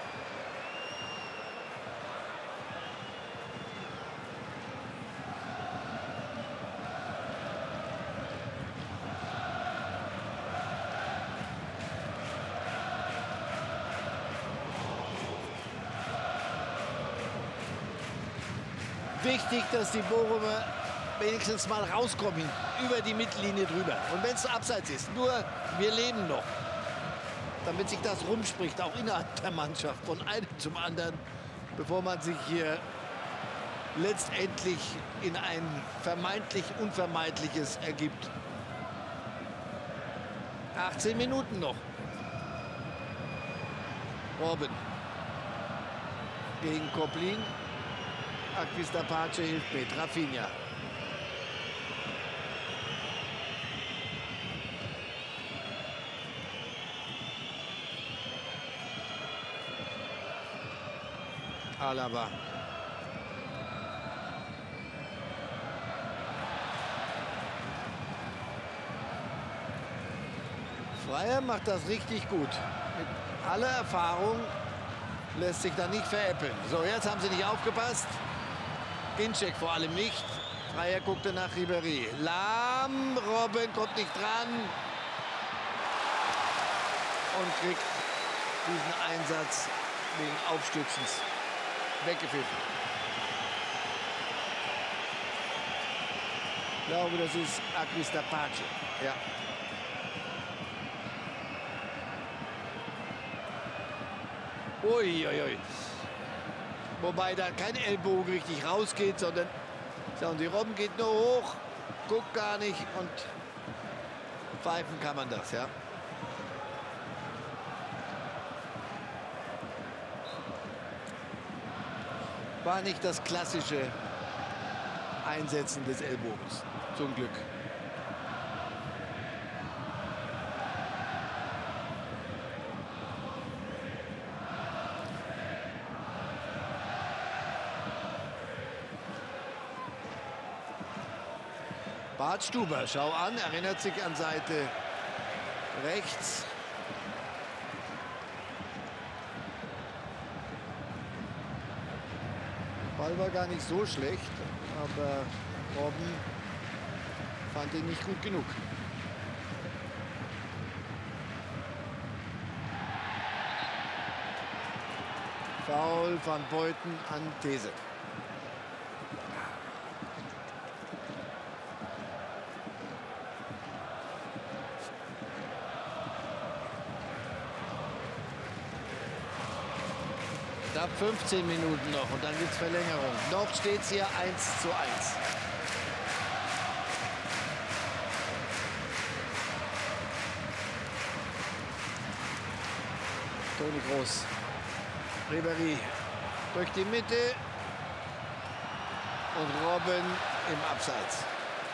Wichtig, dass die Bochumer wenigstens mal rauskommen, über die Mittellinie drüber. Und wenn es abseits ist, nur wir leben noch. Damit sich das rumspricht, auch innerhalb der Mannschaft, von einem zum anderen, bevor man sich hier letztendlich in ein vermeintlich Unvermeidliches ergibt. 18 Minuten noch. Robben gegen Koplin. Acquista-Pace hilft mit. Rafinha. Alaba. Freier macht das richtig gut. Mit aller Erfahrung lässt sich da nicht veräppeln. So, jetzt haben sie nicht aufgepasst. Ginczek vor allem nicht. Freier guckte nach Ribéry. Lahm, Robben kommt nicht dran. Und kriegt diesen Einsatz wegen Aufstützens weggepfiffen. Ich glaube, das ist Acquista-Pace. Ja. Uiuiui. Wobei da kein Ellbogen richtig rausgeht, sondern schauen Sie, Robben geht nur hoch, guckt gar nicht und pfeifen kann man das, ja. War nicht das klassische Einsetzen des Ellbogens, zum Glück. Bart Stuber, schau an, erinnert sich an Seite rechts. Ball war gar nicht so schlecht, aber Robben fand ihn nicht gut genug. Foul van Beuten an These. Knapp 15 Minuten noch und dann gibt es Verlängerung. Noch steht es hier 1:1. Groß. Ribéry durch die Mitte. Und Robben im Abseits.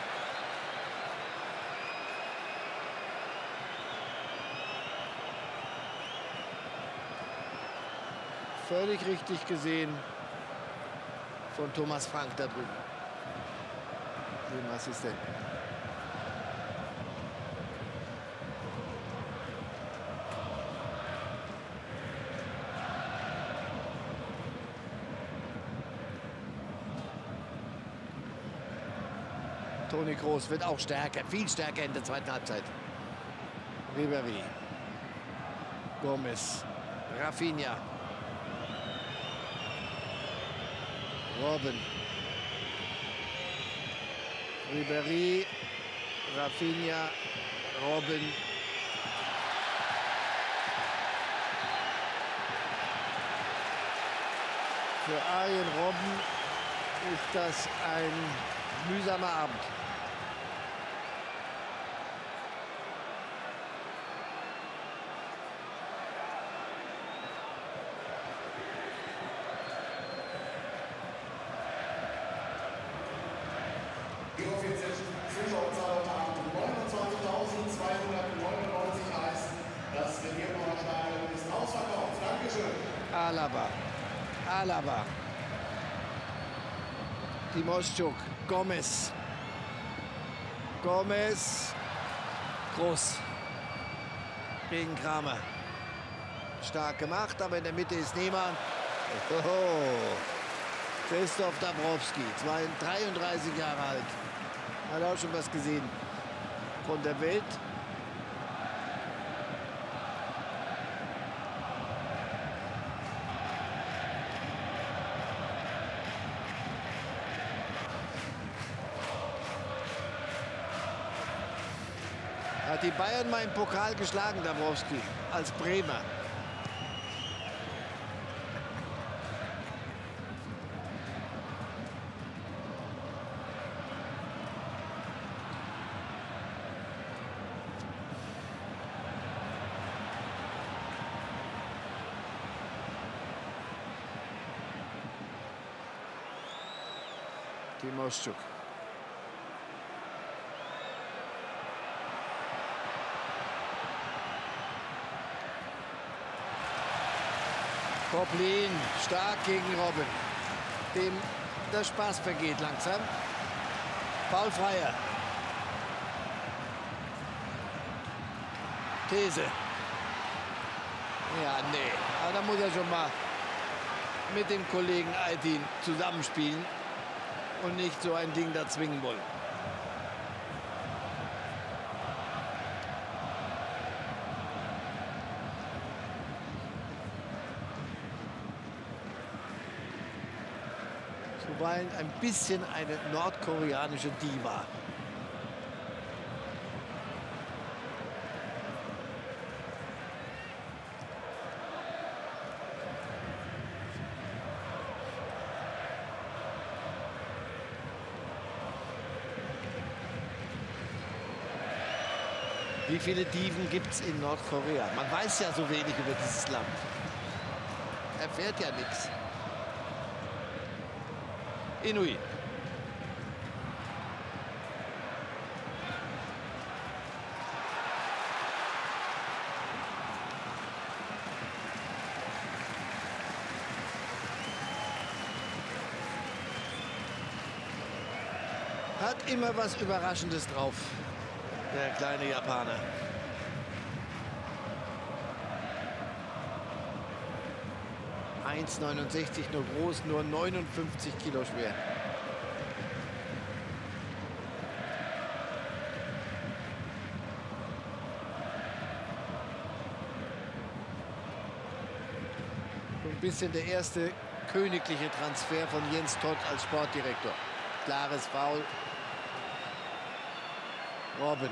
Völlig richtig gesehen von Thomas Frank da drüben, dem Assistenten. Toni Kroos wird auch stärker, viel stärker in der zweiten Halbzeit. Ribéry, Gomez, Rafinha, Robben, Ribéry, Rafinha, Robben. Für Arjen Robben ist das ein mühsamer Abend. Die offizielle Zuschauerzahl am 29.299 heißt, das Regierbarer Stadion ist ausverkauft. Dankeschön. Alaba. Timoschuk, Gomez. Groß. Gegen Kramer. Stark gemacht, aber in der Mitte ist niemand. Christoph Dabrowski, 33 Jahre alt. Hat auch schon was gesehen von der Welt. Hat die Bayern mal im Pokal geschlagen, Dabrowski, als Bremer. Timoschuk. Koblin stark gegen Robben, dem der Spaß vergeht langsam. Paul Freier. These. Ja, nee. Aber da muss er schon mal mit dem Kollegen Aytin zusammenspielen und nicht so ein Ding da zwingen wollen. Zuweilen ein bisschen eine nordkoreanische Diva. Wie viele Diven gibt es in Nordkorea? Man weiß ja so wenig über dieses Land. Erfährt ja nichts. Inui. Hat immer was Überraschendes drauf, der kleine Japaner. ...1,69 nur groß, nur 59 Kilo schwer. So ein bisschen der erste königliche Transfer von Jens Todt als Sportdirektor. Klares Foul. Robben.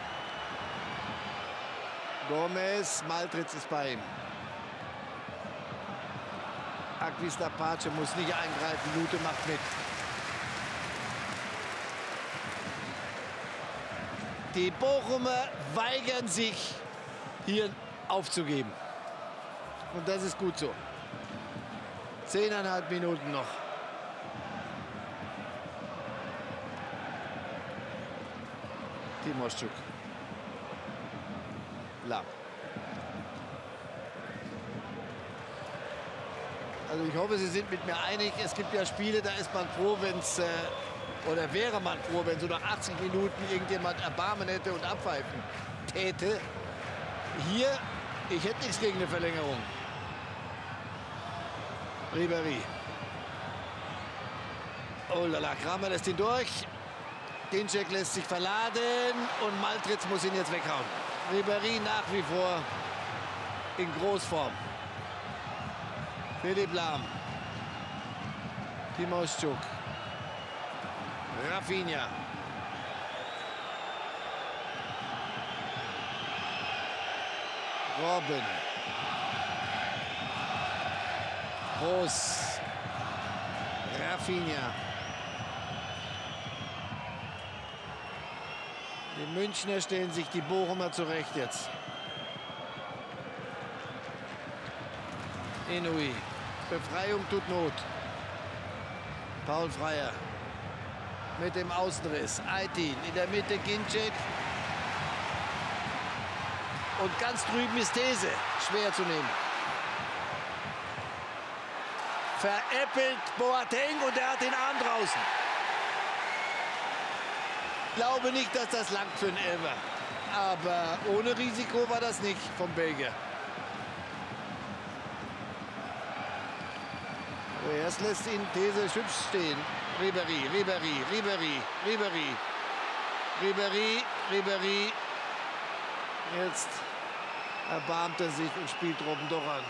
Gomez, Maltritz ist bei ihm. Akvista Pace muss nicht eingreifen, Lute macht mit. Die Bochumer weigern sich, hier aufzugeben. Und das ist gut so. 10,5 Minuten noch. Timoschuk. Lahm. Also ich hoffe, Sie sind mit mir einig. Es gibt ja Spiele, da ist man froh, wenn es, oder wäre man froh, wenn so nach 80 Minuten irgendjemand Erbarmen hätte und abpfeifen täte. Hier, ich hätte nichts gegen eine Verlängerung. Ribéry. Oh lala, Kramer lässt ihn durch. Ginczek lässt sich verladen und Maltritz muss ihn jetzt weghauen. Ribéry nach wie vor in Großform. Philipp Lahm. Timoschuk. Rafinha. Robben. Groß. Rafinha. Die Münchner stellen sich die Bochumer zurecht jetzt. Inouye. Befreiung tut Not. Paul Freier. Mit dem Außenriss. Aitin. In der Mitte Ginczek. Und ganz drüben ist These. Schwer zu nehmen. Veräppelt Boateng und er hat den Arm draußen. Ich glaube nicht, dass das langt für einen Elfer. Aber ohne Risiko war das nicht vom Belgier. Erst lässt ihn These hübsch stehen. Ribéry. Jetzt erbarmt er sich und spielt Robben doch an.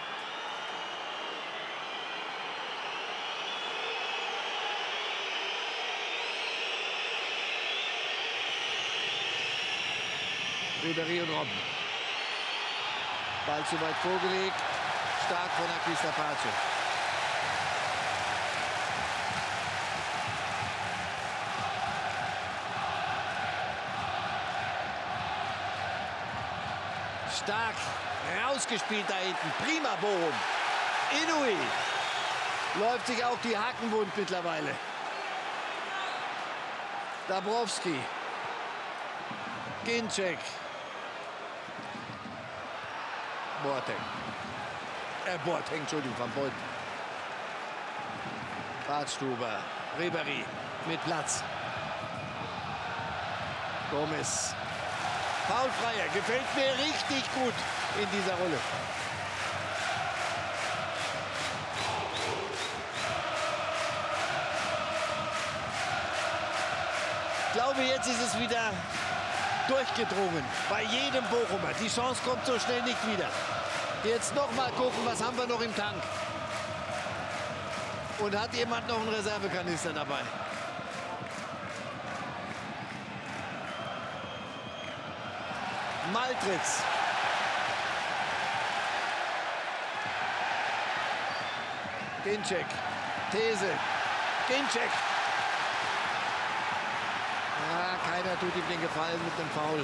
Ribéry und Robben. Ball zu weit vorgelegt. Stark von Acquista-Pace. Stark rausgespielt da hinten. Prima Bochum. Inouye läuft sich auch die Hacken wund mittlerweile. Dabrowski. Ginczek. Boateng, Entschuldigung, Van Beuten. Bartstuber. Ribéry mit Platz. Gomez. Paul Freier gefällt mir richtig gut in dieser Rolle. Ich glaube, jetzt ist es wieder durchgedrungen. Bei jedem Bochumer. Die Chance kommt so schnell nicht wieder. Jetzt noch mal gucken, was haben wir noch im Tank. Und hat jemand noch einen Reservekanister dabei? Maltritz. Ginczek. These. Ginczek. Ja, keiner tut ihm den Gefallen mit dem Foul.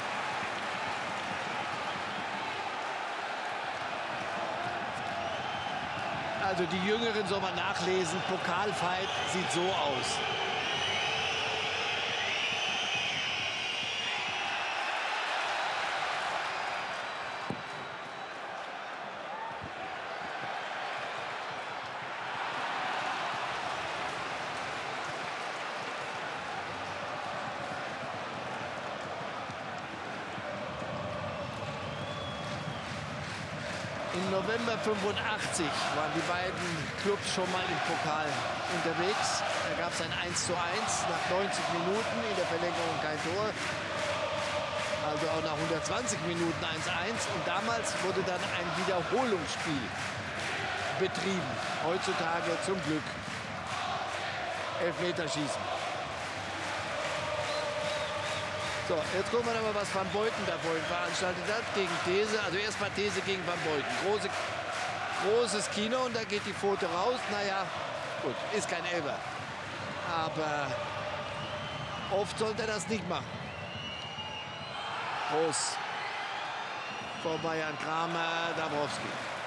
Also die Jüngeren soll man nachlesen. Pokalfight sieht so aus. Im November 85 waren die beiden Clubs schon mal im Pokal unterwegs. Da gab es ein 1:1 nach 90 Minuten, in der Verlängerung kein Tor. Also auch nach 120 Minuten 1:1. Und damals wurde dann ein Wiederholungsspiel betrieben. Heutzutage zum Glück Elfmeterschießen. So, jetzt gucken wir mal, was Van Beuten da vorhin veranstaltet hat gegen These. Also erstmal These gegen Van Beuten. Großes Kino und da geht die Pfote raus. Naja, gut, ist kein Elfer. Aber oft sollte er das nicht machen. Groß. Vorbei an Kramer, Dabrowski.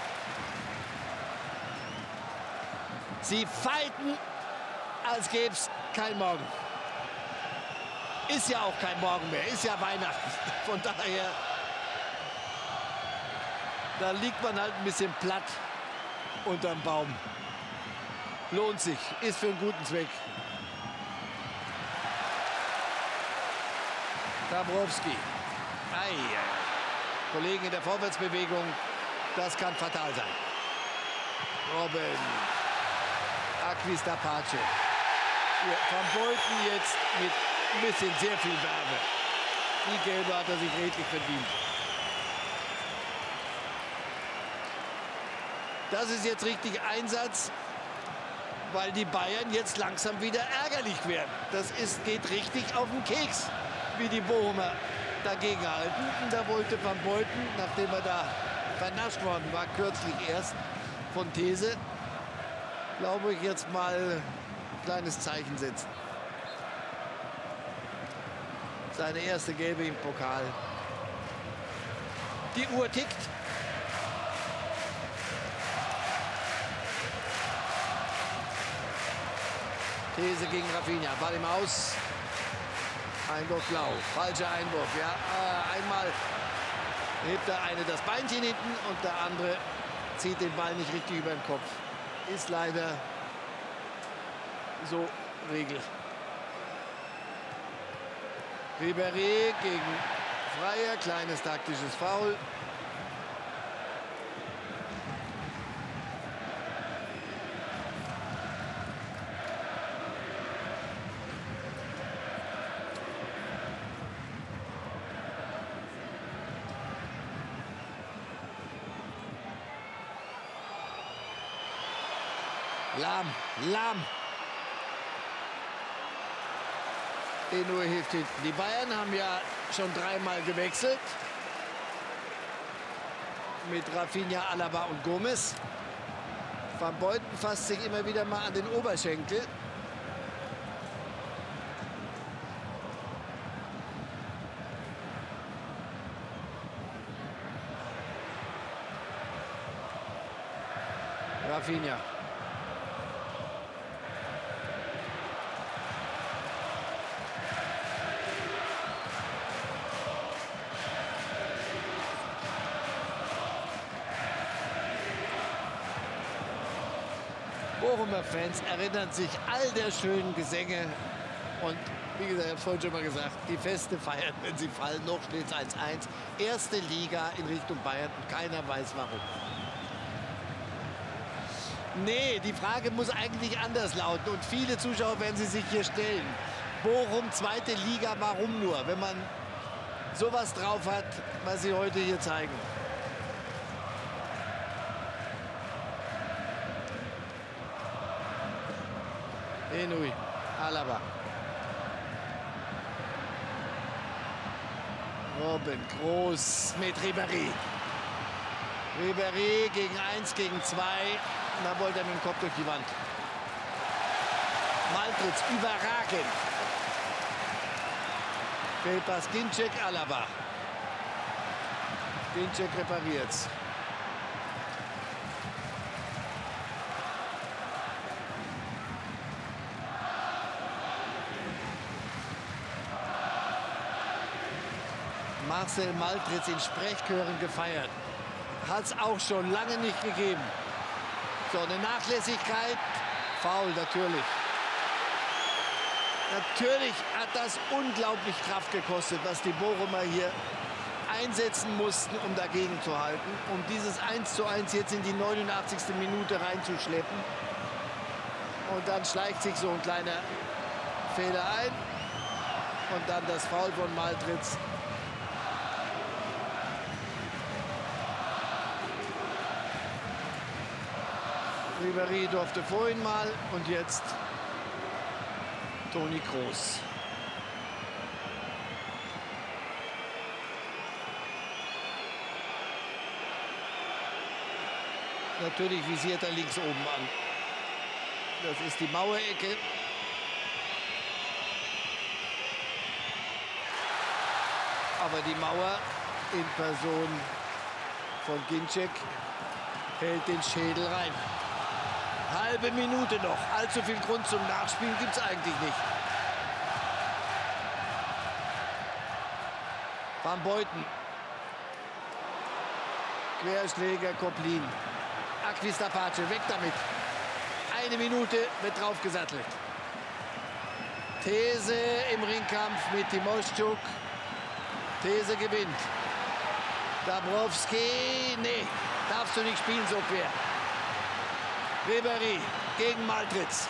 Sie fighten, als gäbe es kein Morgen. Ist ja auch kein Morgen mehr, ist ja Weihnachten. Von daher, da liegt man halt ein bisschen platt unterm Baum. Lohnt sich, ist für einen guten Zweck. Dabrowski. Kollegen in der Vorwärtsbewegung, das kann fatal sein. Robben. Acquista-Pace. Van Beuten jetzt mit ein bisschen sehr viel Wärme. Die Gelbe hat er sich redlich verdient. Das ist jetzt richtig Einsatz, weil die Bayern jetzt langsam wieder ärgerlich werden. Das geht richtig auf den Keks, wie die Bochumer dagegenhalten. Und da wollte Van Beuten, nachdem er da vernascht worden war, kürzlich erst von These, glaube ich, jetzt mal ein kleines Zeichen setzen. Seine erste Gelbe im Pokal. Die Uhr tickt. These gegen Rafinha. Ball im Aus. Einwurf blau. Falscher Einwurf. Ja, einmal hebt der eine das Beinchen hinten und der andere zieht den Ball nicht richtig über den Kopf. Ist leider so Regel. Ribéry gegen Freier. Kleines taktisches Foul. Lahm. Nur hilft hinten. Die Bayern haben ja schon dreimal gewechselt. Mit Rafinha, Alaba und Gomez. Van Beuten fasst sich immer wieder mal an den Oberschenkel. Rafinha. Bochumer Fans erinnern sich all der schönen Gesänge und wie gesagt, ich habe vorhin schon mal gesagt, die Feste feiern, wenn sie fallen. Noch steht es 1-1. Erste Liga in Richtung Bayern und keiner weiß warum. Nee, die Frage muss eigentlich anders lauten und viele Zuschauer werden sie sich hier stellen. Bochum, zweite Liga, warum nur? Wenn man sowas drauf hat, was sie heute hier zeigen. Enui, Alaba. Robben, groß mit Ribéry. Ribéry gegen 1 gegen 2. Da wollte er mit dem Kopf durch die Wand. Maltritz, überragend. Fehlpass, Ginczek, Alaba. Ginczek repariert's. Marcel Maltritz in Sprechchören gefeiert. Hat es auch schon lange nicht gegeben. So, eine Nachlässigkeit. Foul, natürlich. Natürlich hat das unglaublich Kraft gekostet, was die Bochumer hier einsetzen mussten, um dagegen zu halten. Um dieses 1:1 jetzt in die 89. Minute reinzuschleppen. Und dann schleicht sich so ein kleiner Fehler ein. Und dann das Foul von Maltritz. Ribéry durfte vorhin mal und jetzt Toni Kroos. Natürlich visiert er links oben an. Das ist die Mauerecke. Aber die Mauer in Person von Ginczek hält den Schädel rein. Halbe Minute noch. Allzu viel Grund zum Nachspielen gibt es eigentlich nicht. Van Beuten. Querschläger Koplin. Acquistapace, weg damit. 1 Minute wird draufgesattelt. These im Ringkampf mit Timoschuk. These gewinnt. Dabrowski, nee, darfst du nicht spielen so quer. Ribéry gegen Maltritz.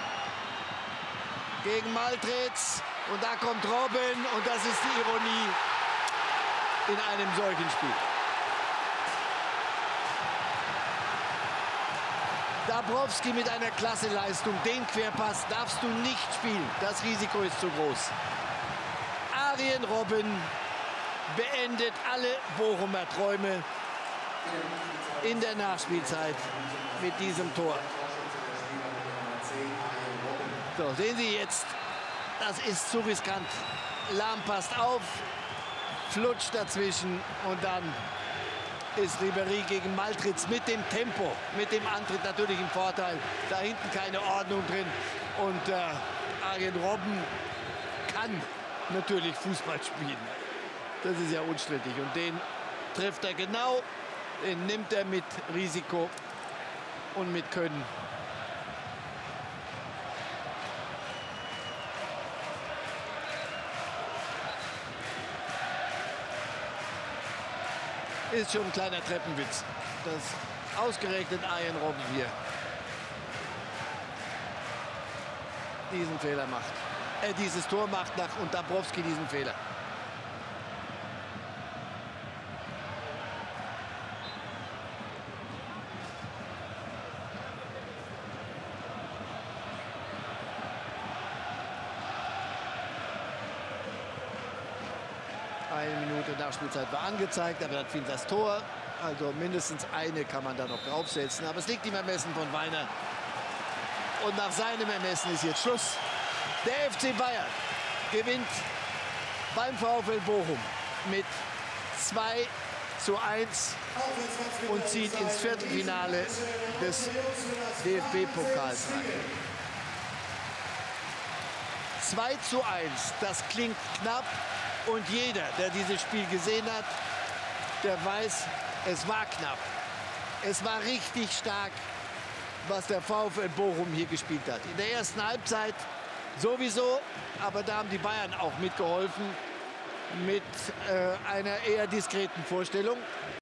Gegen Maltritz. Und da kommt Robben und das ist die Ironie in einem solchen Spiel. Dabrowski mit einer Klasseleistung. Den Querpass darfst du nicht spielen. Das Risiko ist zu groß. Arjen Robben beendet alle Bochumer Träume in der Nachspielzeit mit diesem Tor. So, sehen Sie jetzt, das ist zu riskant. Lahm passt auf, flutscht dazwischen und dann ist Ribéry gegen Maltritz mit dem Tempo, mit dem Antritt natürlich im Vorteil. Da hinten keine Ordnung drin. Und Arjen Robben kann natürlich Fußball spielen. Das ist ja unstrittig. Und den trifft er genau. Den nimmt er mit Risiko und mit Können. Ist schon ein kleiner Treppenwitz, dass ausgerechnet Arjen Robben hier diesen Fehler macht. Dieses Tor macht und Dabrowski diesen Fehler. Eine Minute Nachspielzeit war angezeigt, aber dann fiel das Tor. Also mindestens eine kann man da noch draufsetzen. Aber es liegt im Ermessen von Weiner. Und nach seinem Ermessen ist jetzt Schluss. Der FC Bayern gewinnt beim VfL Bochum mit 2:1 und zieht ins Viertelfinale des DFB-Pokals ein. 2:1, das klingt knapp. Und jeder, der dieses Spiel gesehen hat, der weiß, es war knapp. Es war richtig stark, was der VfL Bochum hier gespielt hat. In der ersten Halbzeit sowieso, aber da haben die Bayern auch mitgeholfen mit einer eher diskreten Vorstellung.